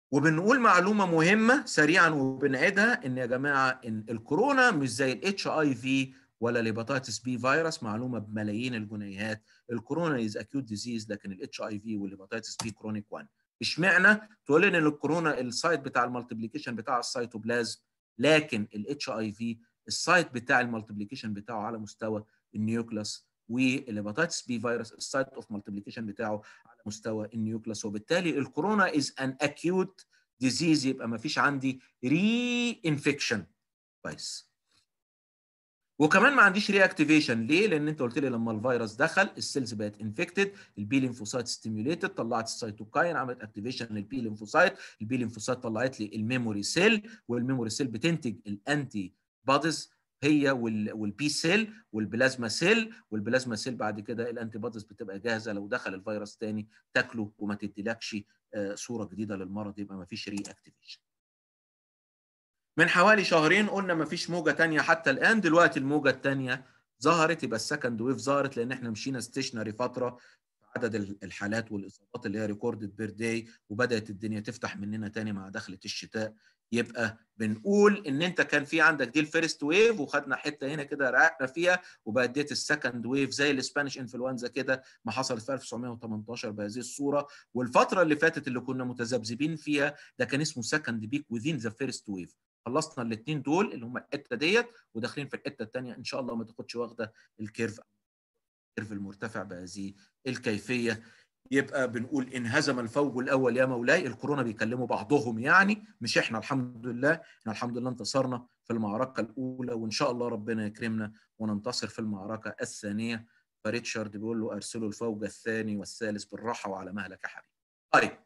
وبنقول معلومه مهمه سريعا وبنعيدها، ان يا جماعه ان الكورونا مش زي الاتش اي في ولا الهيباتيتس بي فيروس معلومه بملايين الجنيهات. الكورونا از اكيوت ديزيز، لكن الاتش اي في والهيباتيتس بي كرونيك واحد. اشمعنى؟ تقول لي ان الكورونا السايت بتاع المالتيبليكيشن بتاع السيتوبلازم، لكن الاتش اي في السايت بتاع المالتيبليكيشن بتاعه على مستوى النيوكلاس، والهيباتيتس بي فيروس السايت اوف مالتيبليكيشن بتاعه على مستوى النيوكلاس. وبالتالي الكورونا از ان اكيوت ديزيز، يبقى ما فيش عندي ري انفكشن. كويس. وكمان ما عنديش ري اكتيفيشن. ليه؟ لان انت قلت لي لما الفيروس دخل السيلز بقت انفكتد، البي ليمفوسايت ستيميوليتد، طلعت السيتوكاين، عملت اكتيفيشن للبي ليمفوسايت، البي ليمفوسايت طلعت لي الميموري سيل، والميموري سيل بتنتج الانتي بوديز هي والبي سيل والبلازما سيل، والبلازما سيل بعد كده الانتي بوديز بتبقى جاهزه لو دخل الفيروس تاني تاكله وما تديلكش صوره جديده للمرض، يبقى ما فيش ري اكتيفيشن. من حوالي شهرين قلنا ما فيش موجه ثانيه حتى الان، دلوقتي الموجه الثانيه ظهرت، يبقى السكند ويف ظهرت، لان احنا مشينا ستيشنري فتره عدد الحالات والاصابات اللي هي ريكوردد بير داي، وبدات الدنيا تفتح مننا ثاني مع دخله الشتاء. يبقى بنقول ان انت كان في عندك دي الفيرست ويف وخدنا حته هنا كده رقنا فيها، وبقت ديت السكند ويف زي الاسبانيش انفلونزا كده ما حصلت في ألف وتسعمائة وثمانية عشر بهذه الصوره. والفتره اللي فاتت اللي كنا متذبذبين فيها ده كان اسمه سكند بيك وذين ذا فيرست ويف. خلصنا الاثنين دول اللي هم الحته ديت وداخلين في الحته الثانيه ان شاء الله ما تاخدش واخده الكيرف الكيرف المرتفع بهذه الكيفيه. يبقى بنقول انهزم الفوج الاول يا مولاي. الكورونا بيكلموا بعضهم يعني، مش احنا. الحمد لله احنا الحمد لله انتصرنا في المعركه الاولى، وان شاء الله ربنا يكرمنا وننتصر في المعركه الثانيه. فريتشارد بيقول له ارسلوا الفوج الثاني والثالث بالراحه وعلى مهلك يا حبيبي. طيب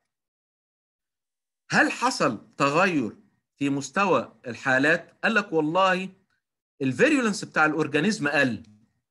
هل حصل تغير في مستوى الحالات؟ قال لك والله الفيريولنس بتاع الاورجانيزم قل،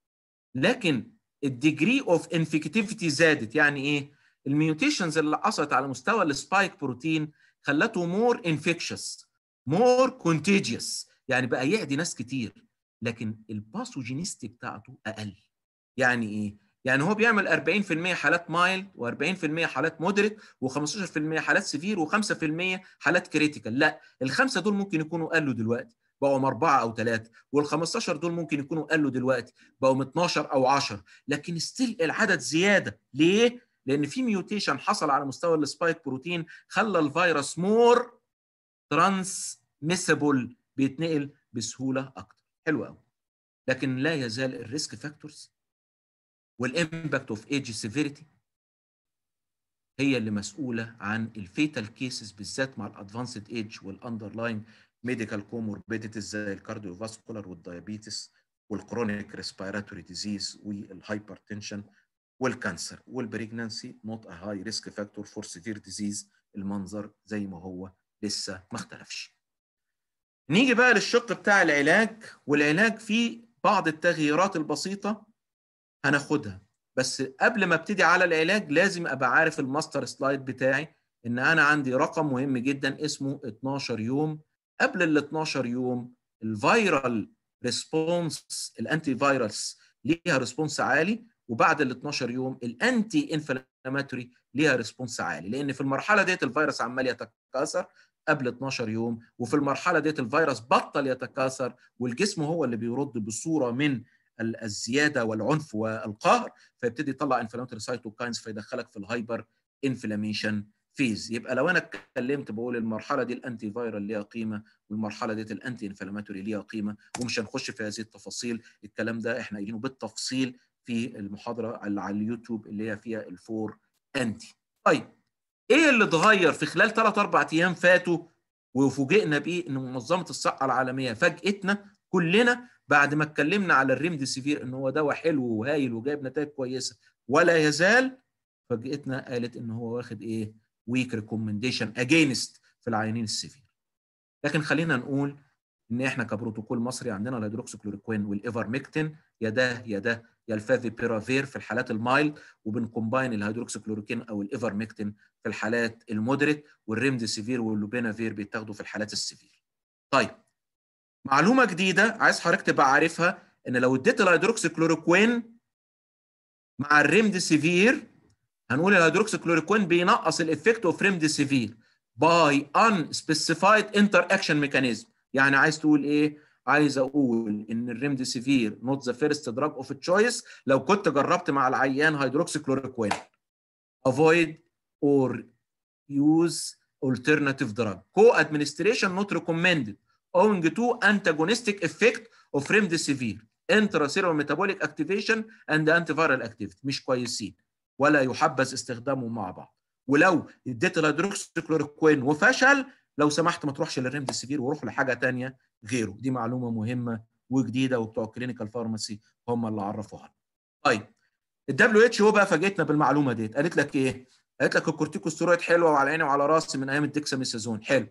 لكن الديجري اوف انفكتيفيتي زادت. يعني ايه؟ الميوتيشنز اللي حصلت على مستوى السبايك بروتين خلته مور انفكشس مور كونتيجيوس، يعني بقى يعدي ناس كتير، لكن الباثوجينيستي بتاعته اقل. يعني ايه؟ يعني هو بيعمل أربعين بالمئة حالات مايلد و40% حالات مودريت و15% حالات سيفير و5% حالات كريتيكال. لا، الخمسه دول ممكن يكونوا قلوا دلوقتي بقوا أربعة أو ثلاثة، وال15 دول ممكن يكونوا قلوا دلوقتي بقوا اتناشر أو عشرة، لكن ستيل العدد زيادة. ليه؟ لأن في ميوتيشن حصل على مستوى السبايك بروتين خلى الفيروس مور ترانسميسبل، بيتنقل بسهولة أكتر. حلو قوي. لكن لا يزال الريسك فاكتورز والامباكت اوف ايج سيفيريتي هي اللي مسؤولة عن الفيتال كيسز، بالذات مع الادفانسد ايج والاندرلاين ميديكال كوموربيديتيز زي الكارديوفاسكولار والدايابيتس والكرونيك ريسبيراتوري ديزيز والهايبرتنشن والكانسر والبريجنانسي نوت ا هاي ريسك فاكتور فور سيفير ديزيز. المنظر زي ما هو لسه ما اختلفش. نيجي بقى للشق بتاع العلاج، والعلاج فيه بعض التغييرات البسيطة هناخدها، بس قبل ما ابتدي على العلاج لازم ابقى عارف الماستر سلايد بتاعي ان انا عندي رقم مهم جدا اسمه اتناشر يوم. قبل ال اتناشر يوم الفيرال ريسبونس الانتي فيروس ليها ريسبونس عالي، وبعد ال اتناشر يوم الانتي انفلاماتوري ليها ريسبونس عالي، لان في المرحله ديت الفيروس عمال يتكاثر قبل اتناشر يوم، وفي المرحله ديت الفيروس بطل يتكاثر والجسم هو اللي بيرد بصوره من الزياده والعنف والقهر، فيبتدي يطلع انفلاماتوري سايتوكاينز فيدخلك في الهايبر انفلاميشن فيز. يبقى لو انا اتكلمت بقول المرحله دي الانتي فايرال ليها قيمه والمرحله دي الانتي انفلاماتوري ليها قيمه، ومش هنخش في هذه التفاصيل. الكلام ده احنا قايلينه بالتفصيل في المحاضره اللي على اليوتيوب اللي هي فيها الفور انتي. طيب ايه اللي اتغير في خلال ثلاث اربع ايام فاتوا وفوجئنا بيه؟ ان منظمه الصحه العالميه فاجئتنا كلنا بعد ما اتكلمنا على الريمديسيفير ان هو دواء حلو وهايل وجايب نتائج كويسه ولا يزال، فاجئتنا قالت ان هو واخد ايه؟ ويك ريكومنديشن اجينست في العيانين السيفير. لكن خلينا نقول ان احنا كبروتوكول مصري عندنا الهيدروكسيكلوروكوين والايفرميكتين، يا ده يا ده يا الفافيبيرافير في الحالات المايلد، وبنكومباين الهيدروكسيكلوروكين او الايفرميكتين في الحالات المودريت، والريمديسيفير واللوبينافير بيتاخدوا في الحالات السيفير. طيب معلومه جديده عايز حضرتك تبقى عارفها، ان لو اديت الهيدروكسيكلوروكوين مع الريمديسيفير هنقول الهيدروكسيكلوروكوين بينقص الافكت اوف ريمديسيفير، by unspecified interaction mechanism. يعني عايز تقول ايه؟ عايز اقول ان الريمديسيفير not the first drug of choice لو كنت جربت مع العيان هيدروكسيكلوروكوين. avoid or use alternative drug. Co-administration not recommended owing to antagonistic effect of remdesivir, intracellular metabolic activation and antiviral activity. مش كويسين ولا يحبذ استخدامهم مع بعض. ولو اديت الهيدروكسيكلوروكوين وفشل لو سمحت ما تروحش للريمديسيفير وروح لحاجه ثانيه غيره. دي معلومه مهمه وجديده وبتوع الكلينيكال فارماسي هم اللي عرفوها. طيب الدبليو اتش او بقى فاجئتنا بالمعلومه ديت، قالت لك ايه؟ قالت لك الكورتيكوستيرويد حلوه وعلى عيني وعلى راسي من ايام الديكساميثازون، حلو.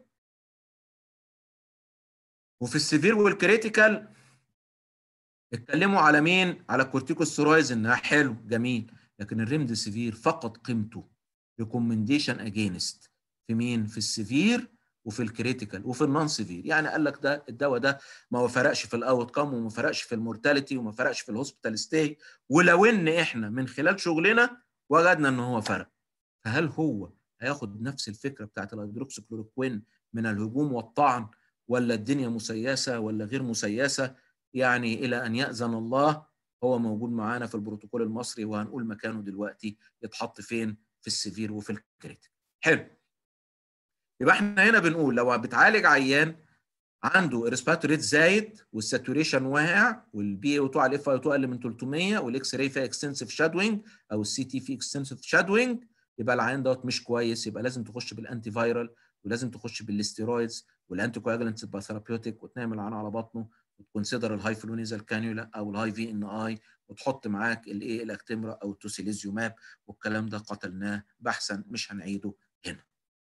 وفي السيفير والكريتيكال اتكلموا على مين؟ على الكورتيكوستيرويدز انها حلو جميل، لكن الريمديسيفير فقد قيمته ريكومنديشن اجينست في مين؟ في السيفير وفي الكريتيكال وفي النون سيفير. يعني قال لك ده الدواء ده ما فرقش في الاوت كام وما فرقش في المورتاليتي وما فرقش في الهوسبيتال ستاي، ولو ان احنا من خلال شغلنا وجدنا ان هو فرق. فهل هو هياخد نفس الفكره بتاعت الهيدروكسيكلوروكوين من الهجوم والطعن، ولا الدنيا مسيسه ولا غير مسيسه؟ يعني الى ان ياذن الله هو موجود معانا في البروتوكول المصري وهنقول مكانه دلوقتي يتحط فين؟ في السيفير وفي الكريتيك. حلو. يبقى احنا هنا بنقول لو بتعالج عيان عنده الريسبيراتوري ريت زايد والساتوريشن واقع والبي او اتنين على الاف اي اتنين اقل من ثلاثمية والاكس راي فيها اكستنسيف شادوينج او السي تي فيه اكستنسيف شادوينج، يبقى العيان دوت مش كويس. يبقى لازم تخش بالانتي فايرال ولازم تخش بالاستيرويدز والانتي كواجلانت تبقى ثيرابيوتيك وتنام العيان على بطنه وتكونسيدر الهاي فلونيزال كانيولا او الهاي في ان اي وتحط معاك الايه الاكتمرا او التوسيليزيوماب، والكلام ده قتلناه بحثا مش هنعيده هنا.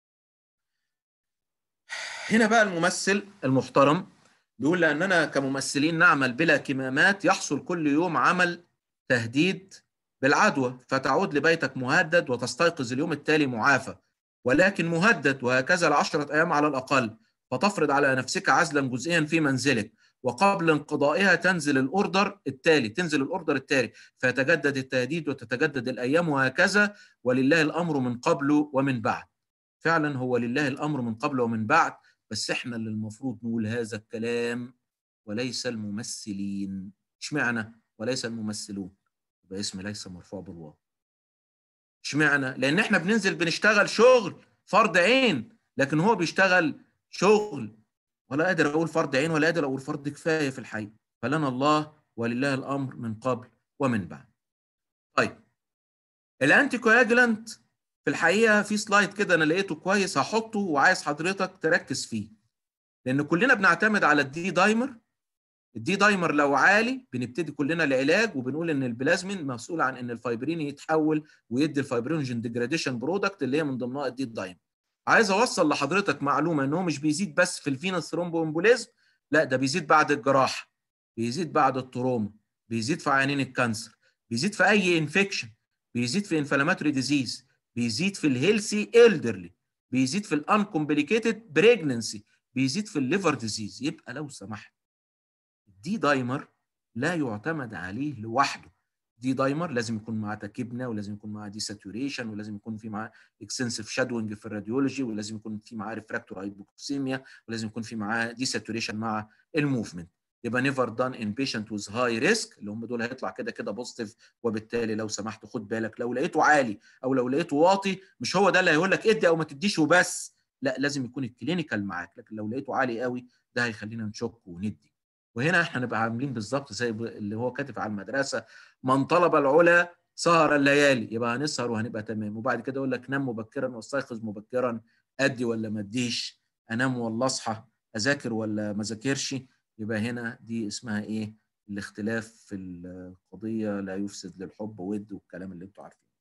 هنا بقى الممثل المحترم بيقول لأننا كممثلين نعمل بلا كمامات يحصل كل يوم عمل تهديد بالعدوى فتعود لبيتك مهدد وتستيقظ اليوم التالي معافى، ولكن مهدد وهكذا لعشرة أيام على الأقل، فتفرض على نفسك عزلا جزئيا في منزلك وقبل انقضائها تنزل الأوردر التالي تنزل الأوردر التالي فيتجدد التهديد وتتجدد الأيام وهكذا، ولله الأمر من قبل ومن بعد. فعلا هو لله الأمر من قبل ومن بعد، بس احنا اللي المفروض نقول هذا الكلام وليس الممثلين. اشمعنى وليس الممثلون؟ يبقى اسم ليس مرفوع بالواو. اشمعنى؟ لان احنا بننزل بنشتغل شغل فرض عين، لكن هو بيشتغل شغل ولا قادر اقول فرض عين ولا قادر اقول فرض كفايه في الحقيقه. فلنا الله ولله الامر من قبل ومن بعد. طيب الانتي كواجلانت في الحقيقه في سلايد كده انا لقيته كويس هحطه وعايز حضرتك تركز فيه، لان كلنا بنعتمد على الدي دايمر. الدي دايمر لو عالي بنبتدي كلنا العلاج وبنقول ان البلازمين مسؤول عن ان الفايبرين يتحول ويدي الفايبرينوجين ديجراديشن برودكت اللي هي من ضمنها الدي دايمر. عايز اوصل لحضرتك معلومه ان هو مش بيزيد بس في الفينس ثرومبو امبوليزم، لا ده بيزيد بعد الجراحه، بيزيد بعد التروما، بيزيد في عيانين الكانسر، بيزيد في اي انفكشن، بيزيد في انفلاماتوري ديزيز، بيزيد في الهيلثي إلدرلي، بيزيد في الانكومبليكيتد بريجننسي، بيزيد في الليفر ديزيز. يبقى لو سمحت الدي دايمر لا يعتمد عليه لوحده. دي دايمر لازم يكون معاه تكبنه ولازم يكون معاه دي ساتوريشن ولازم يكون في معاه اكستنسيف شادوينج في الراديولوجي ولازم يكون في معاه ريفراكتور هايبوكسيميا ولازم يكون في معاه دي ساتوريشن مع الموفمنت. يبقى نيفر دان ان بيشنت ويز هاي ريسك اللي هم دول هيطلع كده كده بوزيتيف، وبالتالي لو سمحت خد بالك لو لقيته عالي او لو لقيته واطي مش هو ده اللي هيقول لك ادي او ما تديش وبس، لا لازم يكون الكلينيكال معاك، لكن لو لقيته عالي قوي ده هيخلينا نشك وندي. وهنا احنا نبقى عاملين بالظبط زي اللي هو كاتب على المدرسه من طلب العلا سهر الليالي، يبقى هنسهر وهنبقى تمام. وبعد كده يقول لك نام مبكرا واستيقظ مبكرا، ادي ولا ما اديش، انام ولا اصحى، اذاكر ولا ما اذاكرش. يبقى هنا دي اسمها ايه؟ الاختلاف في القضيه لا يفسد للحب ود والكلام اللي انتوا عارفينه.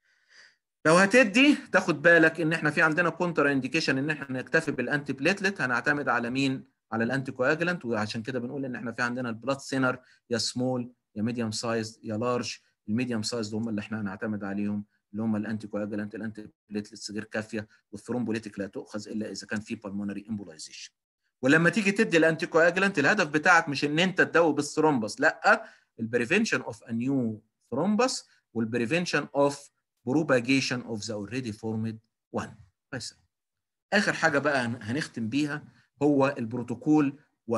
لو هتدي تاخد بالك ان احنا في عندنا كونتر انديكيشن ان احنا نكتفي بالانتي بليتلت، هنعتمد على مين؟ على الانتي كواجلانت، وعشان كده بنقول ان احنا في عندنا البلاد سينر يا سمول يا ميديوم سايز يا لارج. الميديوم سايز هم اللي احنا هنعتمد عليهم اللي هم الانتي كواجلانت، الانتي بليتلتس غير كافيه، والثرومبوليتيك لا تؤخذ الا اذا كان في بالمونري امبولايزيشن. ولما تيجي تدي الانتي كواجلانت الهدف بتاعك مش ان انت تدوي بالثرومبس، لا، البريفنشن اوف ا نيو ثرومبس والبريفنشن اوف propagation of the already formed one. بس اخر حاجه بقى هنختم بيها هو البروتوكول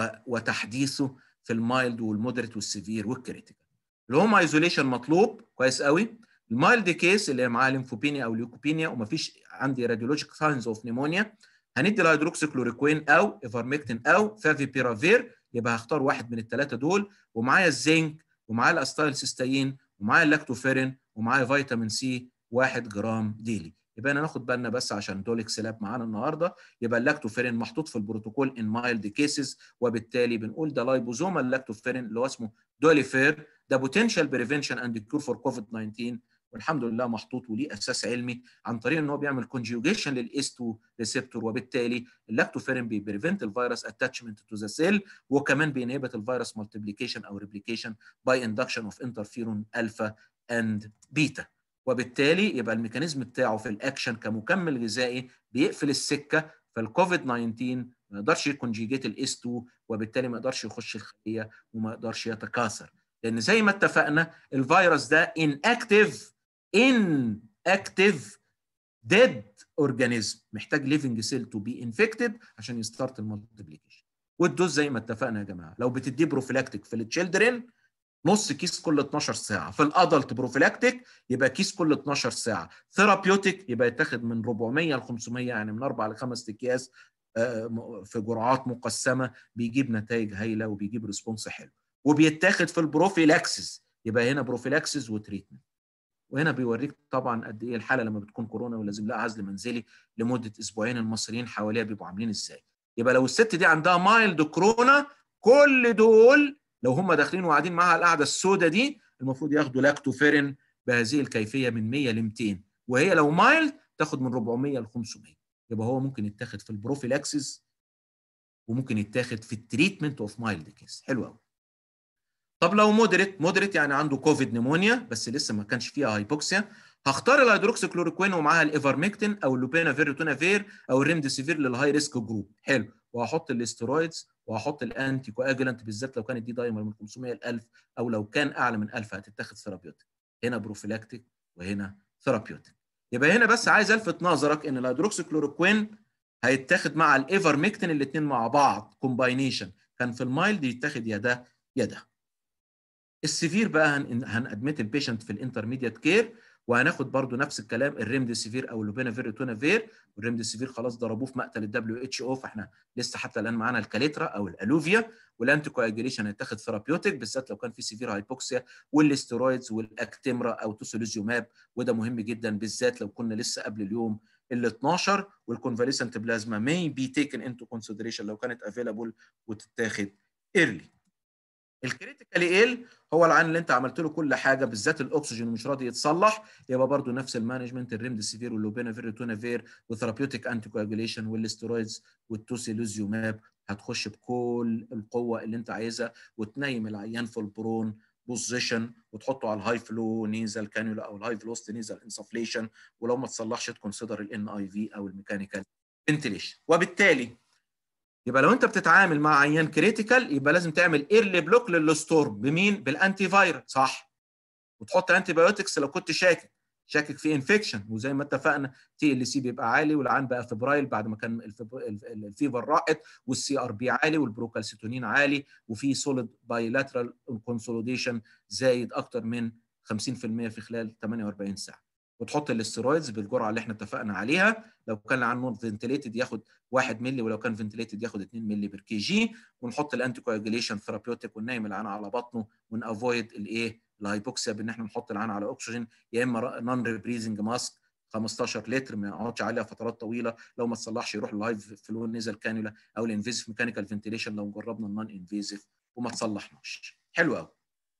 وتحديثه في المايلد والمودريت والسيفير والكريتيكال. الهوم ايزوليشن مطلوب كويس قوي. المايلد كيس اللي معاه ليمفوبينيا او ليوكوبينيا ومفيش عندي راديولوجيك ساينز اوف نيمونيا، هندي الهيدروكسيكلوريكوين او ايفرمكتين او فافيبيرافير، يبقى هختار واحد من الثلاثه دول، ومعايا الزنك ومعايا الاستايلسيستاين ومعايا اللاكتوفيرين ومعايا فيتامين سي واحد جرام ديلي. يبقى انا ناخد بالنا بس عشان دولكس لاب معانا النهارده، يبقى اللاكتوفيرين محطوط في البروتوكول ان مايلد كيسز، وبالتالي بنقول ده لايبوزوما اللاكتوفيرين اللي هو اسمه دوليفير، ده بوتنشال بريفنشن اند كيور فور كوفيد تسعة عشر، والحمد لله محطوط وليه اساس علمي عن طريق ان هو بيعمل كونجوجيشن للاس اتنين ريسبتور، وبالتالي اللاكتوفيرين بيبريفنت الفيروس اتاتشمنت تو ذا سيل، وكمان بينهبت الفيروس مالتيبليكيشن او ريبليكيشن باي اندكشن اوف انترفيرون الفا اند بيتا. وبالتالي يبقى الميكانيزم بتاعه في الاكشن كمكمل غذائي بيقفل السكه، فالكوفيد تسعة عشر ما يقدرش يكونجيجيت الاس اتنين، وبالتالي ما يقدرش يخش الخليه وما يقدرش يتكاثر، لان زي ما اتفقنا الفيروس ده ان اكتيف ان اكتيف ديد اورجانيزم، محتاج ليفنج سيل تو بي انفكتد عشان يستارت المالتيبليكيشن. والدوز زي ما اتفقنا يا جماعه، لو بتديه بروفيلاكتيك في التشيلدرن نص كيس كل اتناشر ساعه، في الادلت بروفيلاكتيك يبقى كيس كل اتناشر ساعه، ثيرابيوتيك يبقى يتاخد من اربعمية ل خمسمية، يعني من اربع لخمس اكياس في جرعات مقسمه، بيجيب نتائج هايله وبيجيب ريسبونس حلو. وبيتاخد في البروفيلاكسس، يبقى هنا بروفيلاكسس وتريتمنت. وهنا بيوريك طبعا قد ايه الحاله لما بتكون كورونا ولازم لها عزل منزلي لمده اسبوعين، المصريين حواليها بيبقوا عاملين ازاي. يبقى لو الست دي عندها مايلد كورونا، كل دول لو هم داخلين وقاعدين معاها القعده السوداء دي المفروض ياخدوا لاكتوفيرين بهذه الكيفيه من مية ل ميتين، وهي لو مايلد تاخد من اربعمية ل خمسمية. يبقى هو ممكن يتاخد في البروفيلاكسس وممكن يتاخد في التريتمنت اوف مايلد كيس. حلو قوي. طب لو مودريت، مودريت يعني عنده كوفيد نيمونيا بس لسه ما كانش فيها هايبوكسيا، هختار الهيدروكسيكلوريكوين ومعاها الايفرمكتين او اللوبينافير ريتونافير او الريمديسيفير للهاي ريسك جروب. حلو. وهحط الاسترويدز وهحط الانتي كواجولانت، بالذات لو كانت دي دايمر من خمسمية ل الف، او لو كان اعلى من الف هتتاخد ثيرابيوتيك. هنا بروفيلاكتيك وهنا ثيرابيوتيك. يبقى هنا بس عايز الفت نظرك ان الهيدروكسيكلوريكوين هيتاخد مع الايفرمكتين الاثنين مع بعض كومباينيشن، كان في المايلد يتاخد يا ده يا ده. السيفير بقى هنادمت البيشنت في الانترميديت كير، وهناخد برضو نفس الكلام الريمديسيفير او اللوبينافير ريتونافير، والريمديسيفير خلاص ضربوه في مقتل الدبليو اتش او، فاحنا لسه حتى الان معانا الكاليترا او الالوفيا، والانتي كواجيليشن هيتاخد ثيرابيوتيك بالذات لو كان في سيفير هايبوكسيا، والاسترويدز والاكتيمرا او توسوليزيوماب، وده مهم جدا بالذات لو كنا لسه قبل اليوم ال اتناشر، والكونفاليسنت بلازما may be taken into consideration لو كانت افيلابل وتتاخد ايرلي. الكريتيكال ايل هو العين اللي انت عملت له كل حاجه بالذات الاكسجين ومش راضي يتصلح، يبقى برضو نفس المانجمنت الريمديسيفير واللوبينافير ريتونافير وثيرابيوتيك انتي كواجوليشن والاسترويدز والتوسيلوزيوماب، هتخش بكل القوه اللي انت عايزها وتنيم العيان في البرون بوزيشن وتحطه على الهاي فلو نيزل كانيولا او الهاي فلوست نيزل انسفليشن، ولو ما تصلحش تكونسيدر الان اي في او الميكانيكال فنتيليشن. وبالتالي يبقى لو انت بتتعامل مع عيان كريتيكال يبقى لازم تعمل ايرلي بلوك للستورم بمين؟ بالانتي فايرال، صح؟ وتحط انتي بايوتكس لو كنت شاكك شاكك في انفكشن، وزي ما اتفقنا تي ال سي بيبقى عالي والعيان بقى فبرايل بعد ما كان الفيفر راحت، والسي ار بي عالي والبروكالسيتونين عالي، وفي سوليد بايلاترال كونسوليديشن زايد اكتر من خمسين في المية في خلال تمنية واربعين ساعه. وتحط الاسترويدز بالجرعه اللي احنا اتفقنا عليها، لو كان العيان نون فنتليتد ياخد واحد مللي، ولو كان فنتليتد ياخد اتنين مللي بير كي جي، ونحط الانتي كواجوليشن ثيرابيوتيك وننيم العيان على بطنه ونافويد الايه الهايبوكسيا بان احنا نحط العين على اكسجين، يا اما نون ريبريزنج ماسك خمستاشر لتر ما يقعدش عليها فترات طويله، لو ما تصلحش يروح للهاي فلو نيزل كانولا او الانفيزيف ميكانيكال فنتيليشن لو جربنا النون انفيزيف وما تصلحناش. حلو قوي.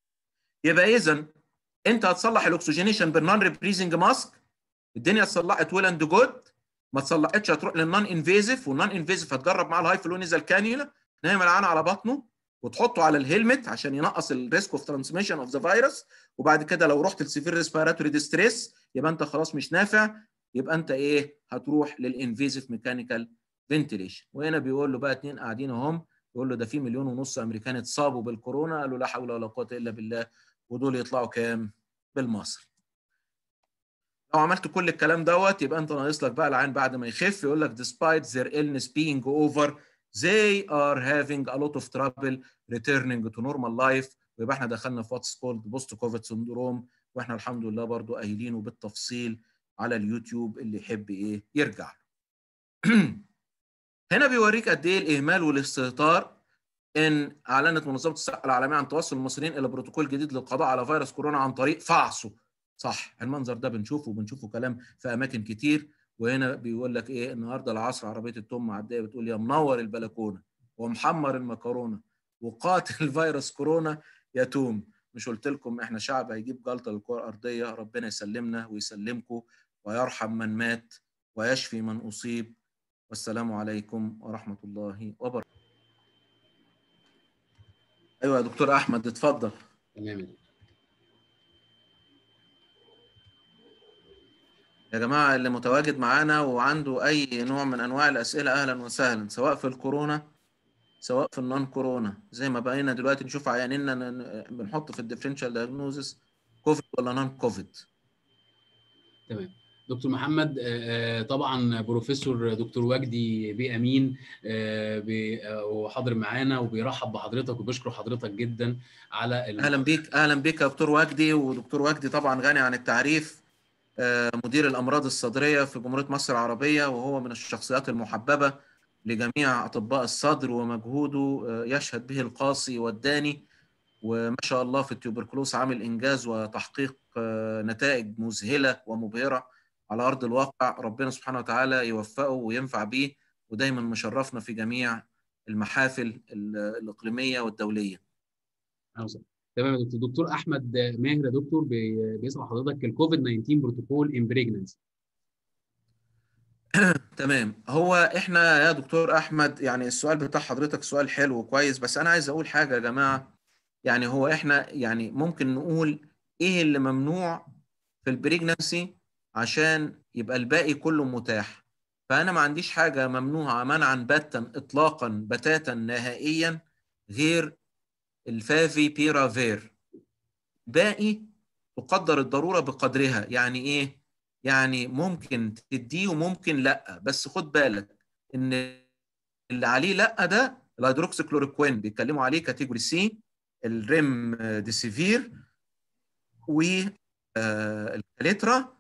يبقى اذا انت هتصلح الاكسجينيشن بالنون ريبريزنج ماسك، الدنيا اتصلحت ويل اند جود، ما تصلحتش هتروح للنون انفيزيف، والنون انفيزيف هتجرب مع الهاي فلو نيزل كانولا، نايم العين على بطنه وتحطه على الهيلمت عشان ينقص الريسك اوف ترانسميشن اوف ذا فيروس، وبعد كده لو رحت لسيفير ريسبيراتوري ديستريس يبقى انت خلاص مش نافع، يبقى انت ايه؟ هتروح للانفيزيف ميكانيكال فنتيليشن. وهنا بيقول له بقى اتنين قاعدين اهم، يقول له ده في مليون ونص امريكان اتصابوا بالكورونا، قال له لا حول ولا قوه الا بالله، ودول يطلعوا كام؟ بالمصري. لو عملت كل الكلام دوت يبقى انت ناقص لك بقى العين بعد ما يخف يقول لك despite their illness being over they are having a lot of trouble returning to normal life. ويبقى احنا دخلنا في what's called post covid syndrome، واحنا الحمد لله برضو قايلينه بالتفصيل على اليوتيوب اللي يحب ايه يرجع. هنا بيوريك قد ايه الاهمال والاستهتار ان اعلنت منظمه الصحه العالميه عن توصل المصريين الى بروتوكول جديد للقضاء على فيروس كورونا عن طريق فحصه. صح، المنظر ده بنشوفه وبنشوفه كلام في اماكن كتير. وهنا بيقول لك ايه، النهارده العصر عربيه التوم معديه بتقول يا منور البلكونه ومحمر المكرونه وقاتل فيروس كورونا يا توم. مش قلت لكم احنا شعب هيجيب جلطه للكره الارضيه؟ ربنا يسلمنا ويسلمكم ويرحم من مات ويشفي من اصيب، والسلام عليكم ورحمه الله وبركاته. ايوه يا دكتور احمد اتفضل. تمام يا جماعه اللي متواجد معانا وعنده اي نوع من انواع الاسئله اهلا وسهلا، سواء في الكورونا سواء في النون كورونا. زي ما بقينا دلوقتي نشوف عيانينا بنحط في الديفرنشال دايجنوزس كوفيد ولا نون كوفيد. تمام دكتور محمد. طبعا بروفيسور دكتور وجدي بيه امين وحاضر معانا وبيرحب بحضرتك وبيشكر حضرتك جدا على الم... اهلا بيك اهلا بيك يا دكتور وجدي. ودكتور وجدي طبعا غني عن التعريف، مدير الامراض الصدريه في جمهوريه مصر العربيه، وهو من الشخصيات المحببه لجميع اطباء الصدر، ومجهوده يشهد به القاصي والداني. وما شاء الله في التيوبركلوز عامل انجاز وتحقيق نتائج مذهله ومبهره على ارض الواقع. ربنا سبحانه وتعالى يوفقه وينفع بيه، ودايما مشرفنا في جميع المحافل الاقليميه والدوليه. تمام يا دكتور. دكتور احمد ماهر يا دكتور بيسال حضرتك الكوفيد تسعة عشر بروتوكول ان بريجننسي. تمام. هو احنا يا دكتور احمد يعني السؤال بتاع حضرتك سؤال حلو وكويس، بس انا عايز اقول حاجه يا جماعه. يعني هو احنا يعني ممكن نقول ايه اللي ممنوع في البريجنسي عشان يبقى الباقي كله متاح. فانا ما عنديش حاجه ممنوعه منعا باتا اطلاقا بتاتا نهائيا غير الفافي بيرافير. باقي تقدر الضروره بقدرها. يعني ايه؟ يعني ممكن تديه وممكن لا، بس خد بالك ان اللي عليه لا ده الهيدروكسيكلوروكوين بيتكلموا عليه كاتيجوري سي، الريم ديسيفير والكاليترا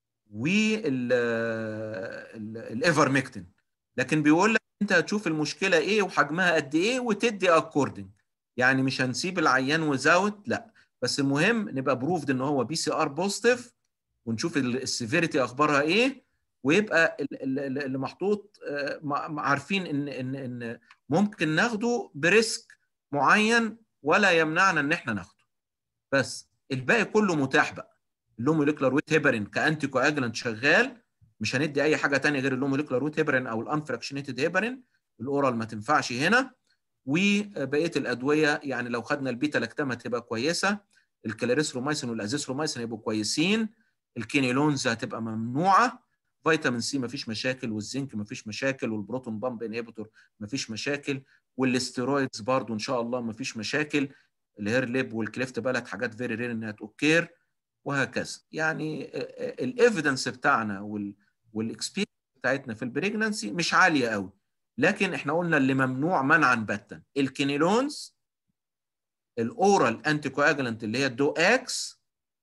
والايفرميكتين. لكن بيقول لك انت هتشوف المشكله ايه وحجمها قد ايه وتدي اكوردنج. يعني مش هنسيب العيان وزاوت، لا، بس المهم نبقى بروفد ان هو بي سي ار بوزيتيف، ونشوف السيفيريتي اخبارها ايه، ويبقى اللي محطوط عارفين ان ان ان ممكن ناخده بريسك معين ولا يمنعنا ان احنا ناخده. بس الباقي كله متاح بقى. اللوموليكولار ويت هيبرين كانتي كواجلانت شغال، مش هندي اي حاجه ثانيه غير اللوموليكولار ويت هيبرين او الانفراكشنيتد هيبرين. الاورال ما تنفعش هنا. وبقيه الادويه يعني لو خدنا البيتا لاكتام هتبقى كويسه، الكلاريسرومايسين والازيثرومايسين هيبقوا كويسين، الكينيلونز هتبقى ممنوعه، فيتامين سي مفيش مشاكل، والزنك مفيش مشاكل، والبروتون بامب انهبيتور مفيش مشاكل، والاستيرويدز برضو ان شاء الله مفيش مشاكل. الهير ليب والكليفت بالات حاجات فيري رير انها توكير، وهكذا. يعني الايفيدنس بتاعنا والاكسبيرينس بتاعتنا في البريجنانسي مش عاليه قوي، لكن احنا قلنا اللي ممنوع منعا باتا الكينيلونز، الاورال انتي كواجلانت اللي هي الدو اكس،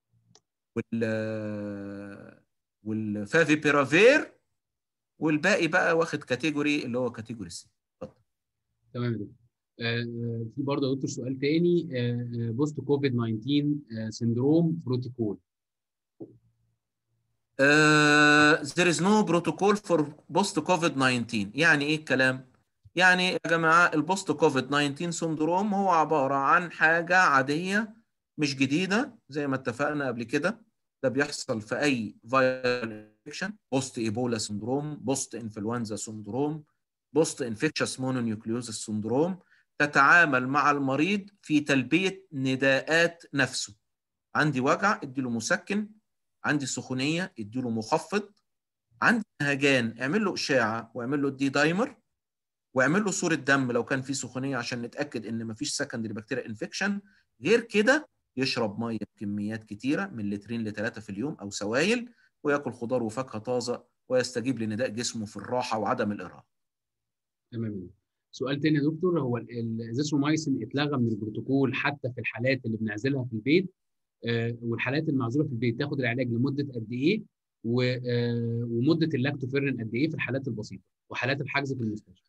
وال والفافي بيرافير، والباقي بقى واخد كاتيجوري اللي هو كاتيجوري سي. اتفضل. تمام يا دكتور. آه في برضه يا دكتور سؤال تاني، آه بوست كوفيد تسعة عشر سندروم بروتوكول. Uh, there is no protocol for post كوفيد تسعة عشر. يعني ايه الكلام؟ يعني يا جماعه البوست كوفيد تسعة عشر سندروم هو عباره عن حاجه عاديه مش جديده، زي ما اتفقنا قبل كده. ده بيحصل في اي فيرال انفكشن، بوست ايبولا سندروم، بوست انفلونزا سندروم، بوست انفكشس مونونيوكليوزس سندروم. تتعامل مع المريض في تلبيه نداءات نفسه. عندي وجع اديله مسكن، عندي سخونيه اديله مخفض، عندي نهجان اعمل له اشاعه واعمل له الدي دايمر، واعمل له صوره دم لو كان في سخونيه عشان نتاكد ان مفيش سكندري بكتيريا انفكشن. غير كده يشرب ميه بكميات كتيره من لترين لثلاثه في اليوم او سوائل، وياكل خضار وفاكهه طازه ويستجيب لنداء جسمه في الراحه وعدم الارهاق. تمام. سؤال تاني يا دكتور، هو الازيثرومايسين اتلغى من البروتوكول حتى في الحالات اللي بنعزلها في البيت، آه والحالات المعزوله في البيت تاخد العلاج لمده قد ايه؟ آه ومده اللاكتوفيرين قد ايه في الحالات البسيطه وحالات الحجز في المستشفى؟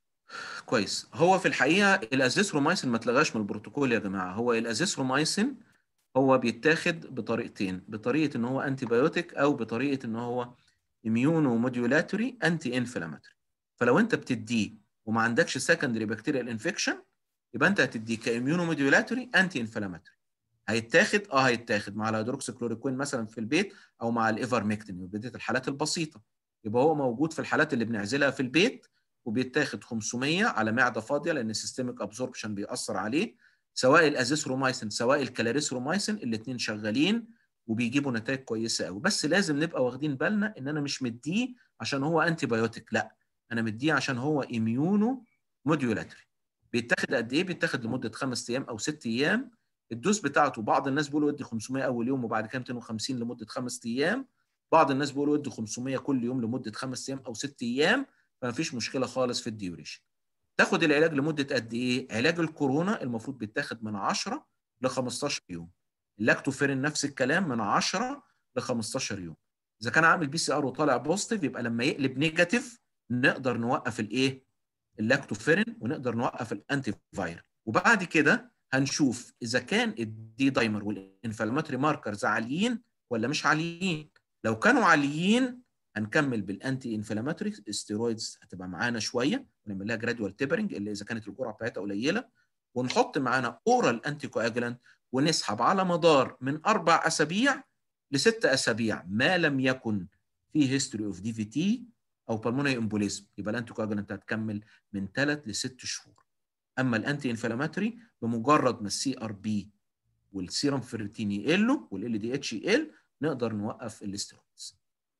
كويس. هو في الحقيقه الازيثرومايسين ما اتلغاش من البروتوكول يا جماعه. هو الازيثرومايسين هو بيتاخد بطريقتين، بطريقه ان هو انتي بايوتيك او بطريقه ان هو اميونو موديولاتوري انتي انفلاماتوري. فلو انت بتديه وما عندكش سكندري بكتيريال انفكشن يبقى انت هتديه كاميونو موديولاتوري انتي انفلاماتوري. هيتاخد اه هيتاخد مع الهيدروكسيكلوروكوين مثلا في البيت او مع الايفرميكتين في بدايه الحالات البسيطه. يبقى هو موجود في الحالات اللي بنعزلها في البيت، وبيتاخد خمسمية على معده فاضيه لان السيستميك ابزوربشن بيأثر عليه. سواء الازيثرومايسين سواء الكلاريثرومايسين الاثنين شغالين وبيجيبوا نتائج كويسه قوي. بس لازم نبقى واخدين بالنا ان انا مش مديه عشان هو انتي بايوتيك، لا، انا مديه عشان هو اميونو موديولاتري. بيتاخد قد ايه؟ بيتاخد لمده خمس ايام او ست ايام. الدوز بتاعته بعض الناس بيقولوا ادي خمسمية اول يوم وبعد كده مئتين وخمسين لمده خمس ايام. بعض الناس بيقولوا ادي خمسمية كل يوم لمده خمس ايام او ست ايام. فما فيش مشكله خالص في الديوريشن. تاخد العلاج لمده قد ايه؟ علاج الكورونا المفروض بيتاخد من عشرة ل خمستاشر يوم. اللاكتوفيرين نفس الكلام من عشرة ل خمستاشر يوم. اذا كان عامل بي سي ار وطالع بوزيتيف يبقى لما يقلب نيجاتيف نقدر نوقف الايه؟ اللاكتوفيرين ونقدر نوقف الانتي فايرال. وبعد كده هنشوف اذا كان الدي دايمر والانفلاماتوري ماركرز عاليين ولا مش عاليين. لو كانوا عاليين هنكمل بالانتي انفلاماتوري ستيرويدز، هتبقى معانا شويه ونعمل لها جرادوال تيبرنج اللي اذا كانت الجرعه بتاعتها قليله، ونحط معانا اورال انتي كواجلانت ونسحب على مدار من اربع اسابيع لست اسابيع ما لم يكن فيه هيستوري اوف دي في تي او بالمونري امبوليزم. يبقى الانتي كواجلانت هتكمل من ثلاث لست شهور. اما الانتي انفلاماتوري بمجرد ما السي ار بي والسيرم فيرتين يقلوا والال دي اتش يقل نقدر نوقف الاستيرويدز.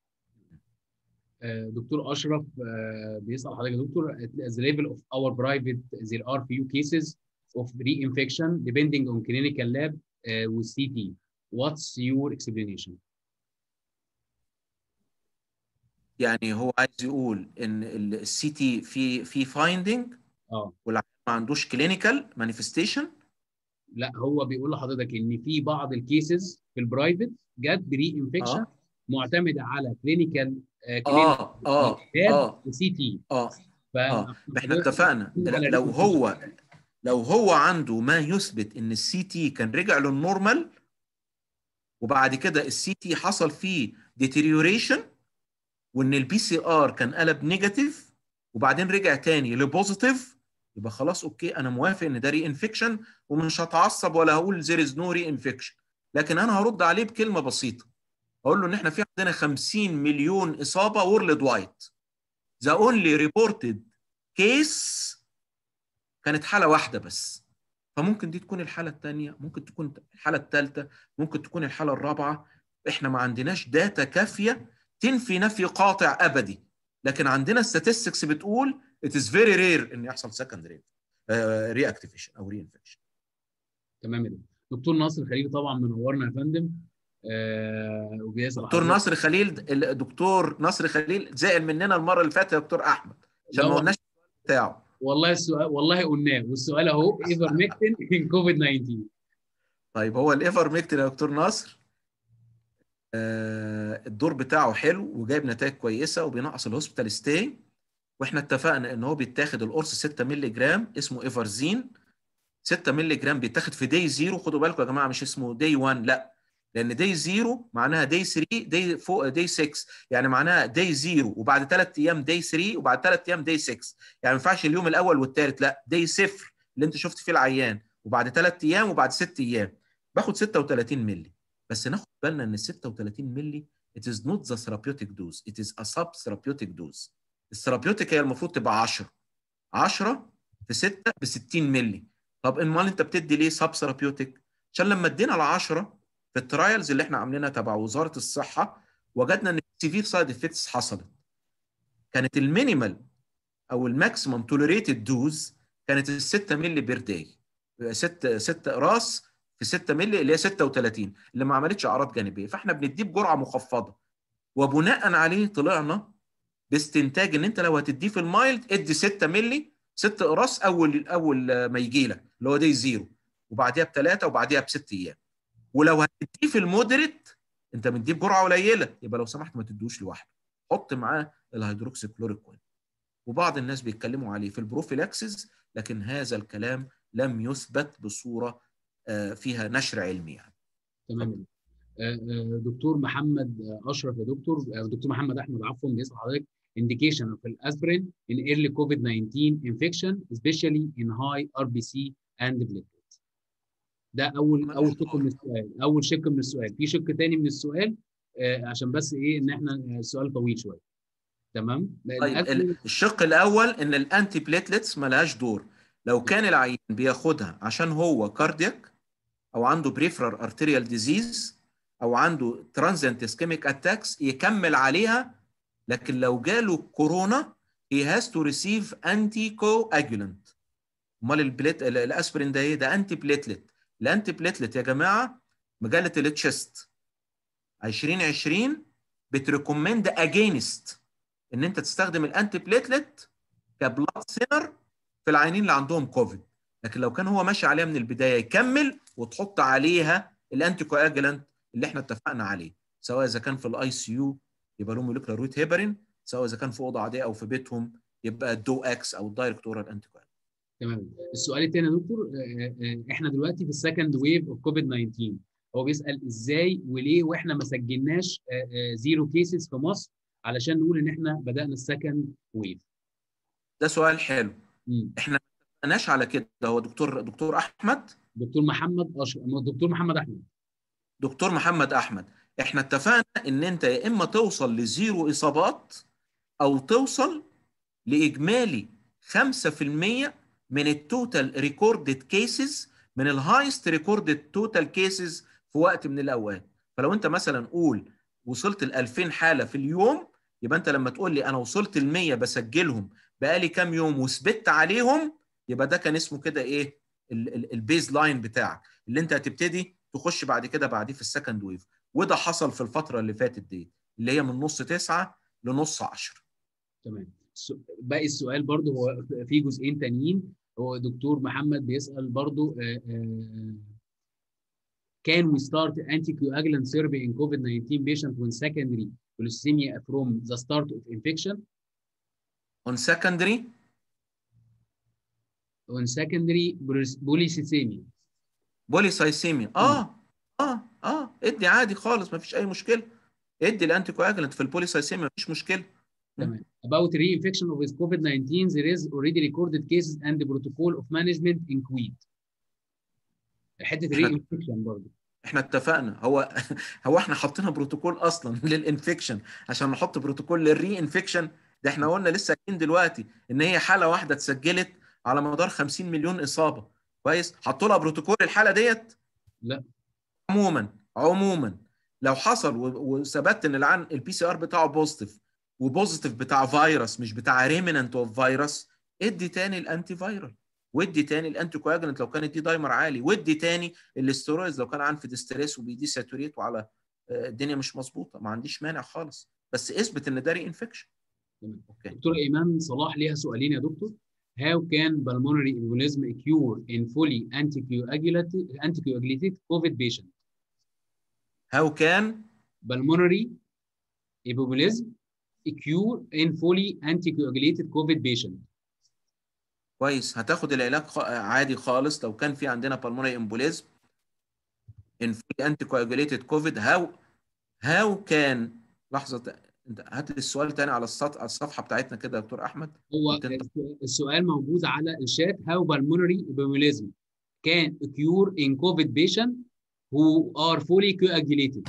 دكتور اشرف بيسال حضرتك يا دكتور the level of our private there are few cases of reinfection depending on clinical lab uh, with سي تي. What's your explanation؟ يعني هو عايز يقول ان السي تي في في فايندنج اه والعيان ما عندوش كلينيكال مانيفستيشن. لا، هو بيقول لحضرتك ان في بعض الكيسز في البرايفت جت بري انفكشن اه معتمده على كلينيكال كلينيكال اه اه لاب اه وسي تي. اه اه احنا فحضرتك اتفقنا على لو ري هو لو هو عنده ما يثبت ان السي تي كان رجع للنورمال وبعد كده السي تي حصل فيه ديتيريوريشن وان البي سي ار كان قلب نيجاتيف وبعدين رجع تاني لبوزيتيف يبقى خلاص اوكي انا موافق ان ده ري انفكشن ومش هتعصب ولا هقول زير از نو ري انفكشن. لكن انا هرد عليه بكلمه بسيطه اقول له ان احنا في عندنا خمسين مليون اصابه وورلد وايد. ذا اونلي ريبورتد كيس كانت حاله واحده بس. فممكن دي تكون الحاله الثانيه، ممكن تكون الحاله الثالثه، ممكن تكون الحاله الرابعه. احنا ما عندناش داتا كافيه تنفي نفي قاطع ابدي، لكن عندنا statistics بتقول it is very rare ان يحصل secondary ري اكتيفيشن او ري انفكشن. تمام يا دكتور ناصر خليل طبعا منورنا يا فندم. آه وبيسال دكتور حضرتك. ناصر خليل الدكتور ناصر خليل زعل مننا المره اللي فاتت يا دكتور احمد عشان لا ما قلناش بتاعه. والله السؤال والله قلناه، والسؤال اهو ايفرميكتين ان كوفيد تسعتاشر. طيب هو الايفرميكتين يا دكتور ناصر آه الدور بتاعه حلو وجايب نتائج كويسه وبينقص الهوسبيتال ستاي. واحنا اتفقنا ان هو بيتاخد القرص ستة مللي جرام اسمه ايفرزين. ستة مللي جرام بيتاخد في داي زيرو. خدوا بالكم يا جماعه مش اسمه داي واحد، لا، لان داي زيرو معناها داي ثلاثة داي فوق داي ستة، يعني معناها داي زيرو وبعد ثلاث ايام داي ثلاثة وبعد ثلاث ايام داي ستة. يعني ما ينفعش اليوم الاول والثالث، لا، داي صفر اللي انت شفت فيه العيان وبعد ثلاث ايام وبعد ست ايام. باخد ستة وثلاثين مللي. بس ناخد بالنا ان ال ستة وثلاثين مللي it is not the therapeutic dose, it is a sub-therapeutic dose. الثيرابيوتيك هي المفروض تبقى عشرة. عشرة في ستة ب ستين مللي. طب امال انت بتدي ليه سب ثيرابيوتيك؟ عشان لما ادينا ال عشرة في الترايلز اللي احنا عاملينها تبع وزاره الصحه وجدنا ان سيفير سايد افكتس حصلت. كانت المينيمال او الماكسيمم توليريتد دوز كانت ال ستة مللي بير داي. ستة ستة راس في ستة مللي اللي هي ستة وثلاثين اللي ما عملتش اعراض جانبيه، فاحنا بنديه بجرعه مخفضه. وبناء عليه طلعنا باستنتاج ان انت لو هتديه في المايلد ادي ستة مللي، ست اقراص اول اول ما يجي لك اللي هو دي زيرو، وبعديها بثلاثه وبعديها بست ايام. ولو هتديه في المودريت انت مديه بجرعه قليله، يبقى لو سمحت ما تدوش لوحده، حط معاه الهيدروكسي كلوروكوين. وبعض الناس بيتكلموا عليه في البروفيلاكسيس، لكن هذا الكلام لم يثبت بصوره فيها نشر علمي يعني. تمام. دكتور محمد اشرف يا دكتور، دكتور محمد احمد عفوا، بيسال حضرتك indication of الاسبرين in early كوفيد تسعتاشر infection especially in high ار بي سي and platelets. ده اول اول شق من السؤال، اول شق من السؤال. في شق تاني من السؤال آه عشان بس ايه ان احنا السؤال طويل شويه. تمام. طيب الشق الاول ان الانتي بليتلتس ملهاش دور لو كان العيان بياخدها عشان هو كاردياك او عنده بريفرال ارتيريال ديزيز او عنده ترانزيانت اسكيميك اتاكس يكمل عليها. لكن لو جاله كورونا he has to receive anticoagulant. امال البليت الاسبرين ده ايه؟ ده انتي بليتلت. الانتي بليتلت يا جماعه مجله التشست عشرين عشرين بتريكومند اجينست ان انت تستخدم الانتي بليتلت كبلاد سينر في العيانين اللي عندهم كوفيد. لكن لو كان هو ماشي عليها من البدايه يكمل وتحط عليها الانتي كواجلانت اللي احنا اتفقنا عليه، سواء اذا كان في الاي سي يو يبقى له موليكولار روت هيبرين، سواء اذا كان في اوضه عاديه او في بيتهم يبقى الدو اكس او الدايركت اورال انتي كواجلانت. تمام. السؤال الثاني يا دكتور، احنا دلوقتي في السكند ويف اوف كوفيد تسعتاشر، هو بيسال ازاي وليه واحنا ما سجلناش زيرو كيسز في مصر علشان نقول ان احنا بدانا السكند ويف. ده سؤال حلو. مم. احنا ما اتفقناش على كده. هو دكتور دكتور احمد دكتور محمد أشرف دكتور محمد احمد دكتور محمد احمد احنا اتفقنا ان انت يا اما توصل لزيرو اصابات او توصل لاجمالي خمسة في المية من التوتال ريكوردد كيسز، من الهايست ريكوردد توتال كيسز في وقت من الاوقات. فلو انت مثلا قول وصلت ل ألفين حاله في اليوم، يبقى انت لما تقول لي انا وصلت ل مية بسجلهم بقالي كام يوم وثبت عليهم، يبقى ده كان اسمه كده ايه؟ البيز لاين بتاعك اللي انت هتبتدي تخش بعد كده بعديه في السكند ويف. وده حصل في الفتره اللي فاتت دي اللي هي من نص تسعة لنص عشرة. تمام. باقي السؤال برضو هو في جزئين تانيين. هو دكتور محمد بيسال برضو آآ آآ can we start anticoagulant therapy in كوفيد تسعتاشر patient when secondary polycythemia from the start of infection? On secondary on secondary polycythemia. بوليسايسيميا اه اه اه ادي عادي خالص، ما فيش اي مشكله. ادي الانتي كواجلنت في البوليسايسيميا، ما فيش مشكله. تمام. About reinfection of كوفيد تسعتاشر there is already recorded cases and the protocol of management in Kuwait. حته الرينفكشن برضه احنا اتفقنا. هو هو احنا حطينا بروتوكول اصلا للانفكشن عشان نحط بروتوكول للري انفكشن؟ ده احنا قلنا لسه قايلين دلوقتي ان هي حاله واحده اتسجلت على مدار خمسين مليون اصابه. كويس، حطوا لها بروتوكول الحاله ديت؟ لا. عموما عموما لو حصل وثبت ان العن البي سي ار بتاعه بوزيتيف، وبوزيتيف بتاع فيروس مش بتاع ريمننت اوف فيروس، ادي تاني الانتي فيرال، ودي تاني الانتي كواجلنت لو كانت دي دايمر عالي، ودي تاني الاسترويدز لو كان عن في ديستريس وبيدي ساتوريت وعلى الدنيا مش مظبوطه، ما عنديش مانع خالص، بس اثبت ان ده ري انفكشن. دكتور ايمان صلاح ليها سؤالين يا دكتور. How can pulmonary embolism cure in fully anticoagulated anticoagulated COVID patient? How can pulmonary embolism cure in fully anticoagulated COVID patient? كويس، هتاخد العلاج عادي خالص لو كان في عندنا pulmonary embolism in fully anticoagulated COVID. how how can لحظه، انت هات لي السؤال تاني على السطح على الصفحه بتاعتنا كده يا دكتور احمد. هو السؤال موجود على الشات. How pulmonary embolism can cure in COVID patient who are fully coagulated.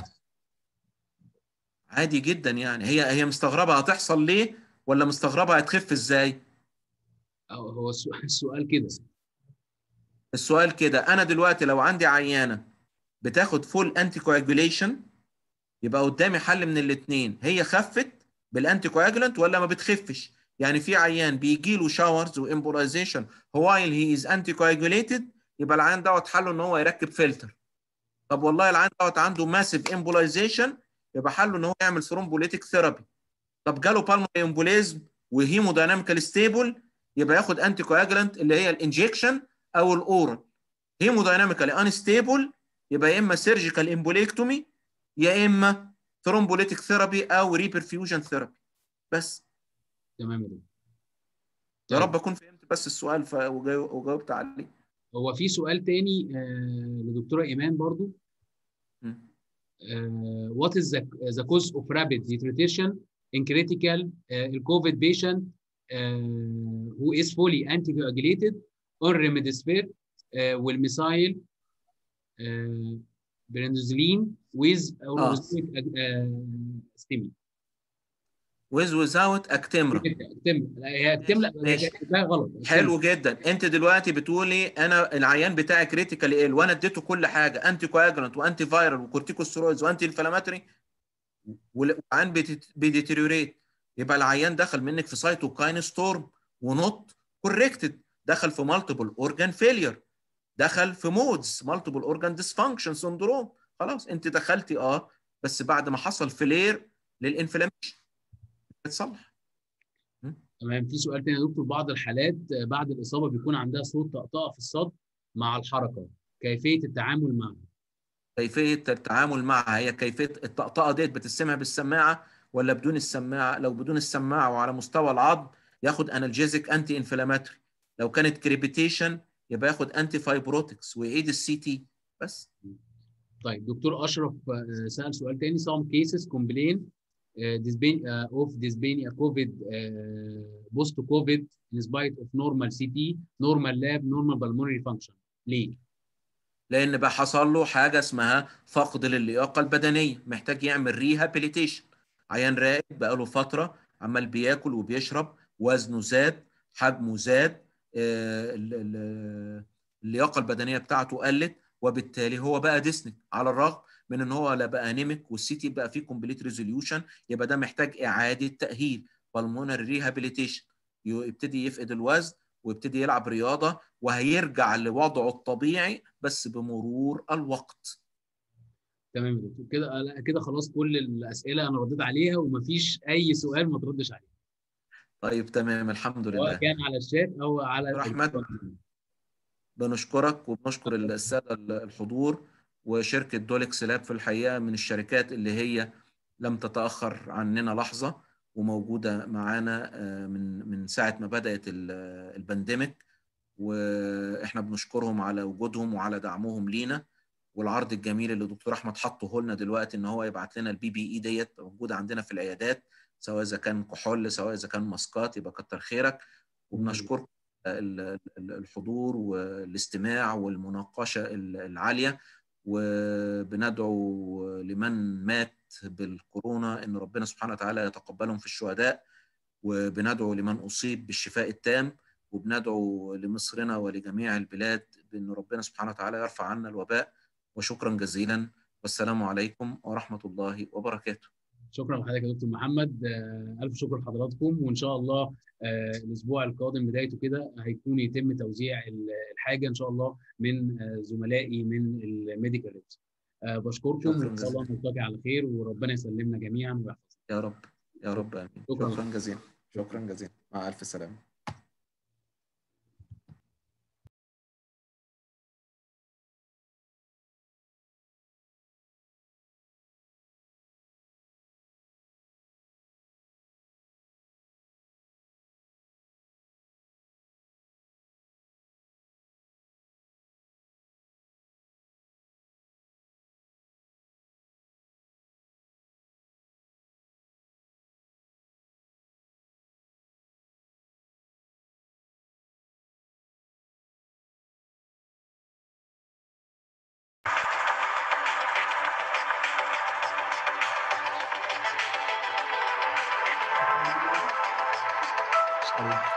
عادي جدا يعني. هي هي مستغربه هتحصل ليه ولا مستغربه هتخف ازاي؟ هو السؤال كده. السؤال كده، انا دلوقتي لو عندي عيانه بتاخد فول انتي كواجوليشن يبقى قدامي حل من الاثنين، هي خفت بالانتي كواجولانت ولا ما بتخفش. يعني في عيان بيجي له شاورز وامبولايزيشن وايل هي از انتي كواجوليتد، يبقى العيان دوت حله ان هو يركب فلتر. طب والله العيان دوت عنده ماسيف امبولايزيشن، يبقى حله ان هو يعمل ثرومبوليتيك ثيرابي. طب جاله بالمونري امبوليزم وهيمودايناميكال ستيبل، يبقى ياخد انتي كواجلانت اللي هي الانجكشن او الاورال. هيمودايناميكال انستيبل يبقى يا اما سيرجيكال امبوليكتومي يا اما ثرومبوليتيك ثيرابي او ريبرفيوجن ثيرابي. بس تمام يا دكتور. يا طيب رب اكون فهمت بس السؤال ف... وجاو- وجاوبت عليه. هو في سؤال تاني آه لدكتوره ايمان برضو. م. uh, what is the, the cause of rapid deterioration in critical uh, COVID patient uh, who is fully anticoagulated on remdesivir uh, والميثايل uh, برينزولين with or اه without uh, STEMI. with without اكتمرا. اكتم لا هي اكتم لا هي ماشي كاتباها غلط. حلو جدا. انت دلوقتي بتقولي انا العيان بتاعي كريتيكال ال وانا اديته كل حاجه، انتي كواجلانت وانتي فايرال وكورتيكوستيرويدز وانتي انفلاماتوري، والعيان بيديتيريوريت، يبقى العيان دخل منك في سايتوكاين ستورم ونوت كوركتد، دخل في مالتيبل اورجان فيلير، دخل في مودز مالتيبل اورجان ديسفانكشن سندروم. خلاص انت دخلتي اه بس بعد ما حصل فلير للانفلاميشن بتصلح. تمام. في سؤال تاني يا دكتور. بعض الحالات بعد الاصابه بيكون عندها صوت طقطقه في الصدر مع الحركه، كيفيه التعامل معها؟ كيفيه التعامل معها هي كيفيه الطقطقه ديت بتسمع بالسماعه ولا بدون السماعه؟ لو بدون السماعه وعلى مستوى العظم ياخد انالجيزيك انتي انفلاماتوري، لو كانت كريبيتيشن يبقى ياخد انتي فايبروتكس ويعيد السي تي بس. طيب دكتور اشرف سال سؤال تاني. some cases complain uh, of dyspnea COVID uh, post COVID in spite of normal سي تي normal lab normal pulmonary function. ليه؟ لان بقى حصل له حاجه اسمها فقد للياقه البدنيه، محتاج يعمل ريهابيليتيشن. عيان راقد بقى له فتره عمال بياكل وبيشرب، وزنه زاد، حجمه زاد، اللياقه البدنيه بتاعته قلت، وبالتالي هو بقى ديسنك على الرغم من ان هو لا بقى انيميك والسي تي بقى فيه كومبليت ريزوليوشن. يبقى ده محتاج اعاده تاهيل بالمونري ريهابيليتيشن، يبتدي يفقد الوزن ويبتدي يلعب رياضه وهيرجع لوضعه الطبيعي بس بمرور الوقت. تمام يا دكتور. كده كده خلاص كل الاسئله انا رديت عليها ومفيش اي سؤال ما تردش عليه. طيب تمام الحمد سواء لله. كان على الشات او على احمد بنشكرك وبنشكر الساده الحضور، وشركه دولكس لاب في الحقيقه من الشركات اللي هي لم تتاخر عننا لحظه وموجوده معانا من من ساعه ما بدات البانديميك، واحنا بنشكرهم على وجودهم وعلى دعمهم لينا، والعرض الجميل اللي الدكتور احمد حطه لنا دلوقتي ان هو يبعت لنا البي بي اي ديت موجوده عندنا في العيادات، سواء اذا كان كحول سواء اذا كان ماسكات، يبقى كتر خيرك. وبنشكركم الحضور والاستماع والمناقشه العاليه، وبندعو لمن مات بالكورونا ان ربنا سبحانه وتعالى يتقبلهم في الشهداء، وبندعو لمن اصيب بالشفاء التام، وبندعو لمصرنا ولجميع البلاد بان ربنا سبحانه وتعالى يرفع عنا الوباء. وشكرا جزيلا والسلام عليكم ورحمه الله وبركاته. شكرا لحضرتك يا دكتور محمد. الف شكر لحضراتكم، وان شاء الله الاسبوع القادم بدايته كده هيكون يتم توزيع الحاجه ان شاء الله من زملائي من الميديكال ريبس. بشكركم وان شاء الله نلتقي على خير وربنا يسلمنا جميعا ويحفظنا. يا رب يا رب امين. شكرا, شكرا جزيلا. شكرا جزيلا. مع الف سلامه. Sorry.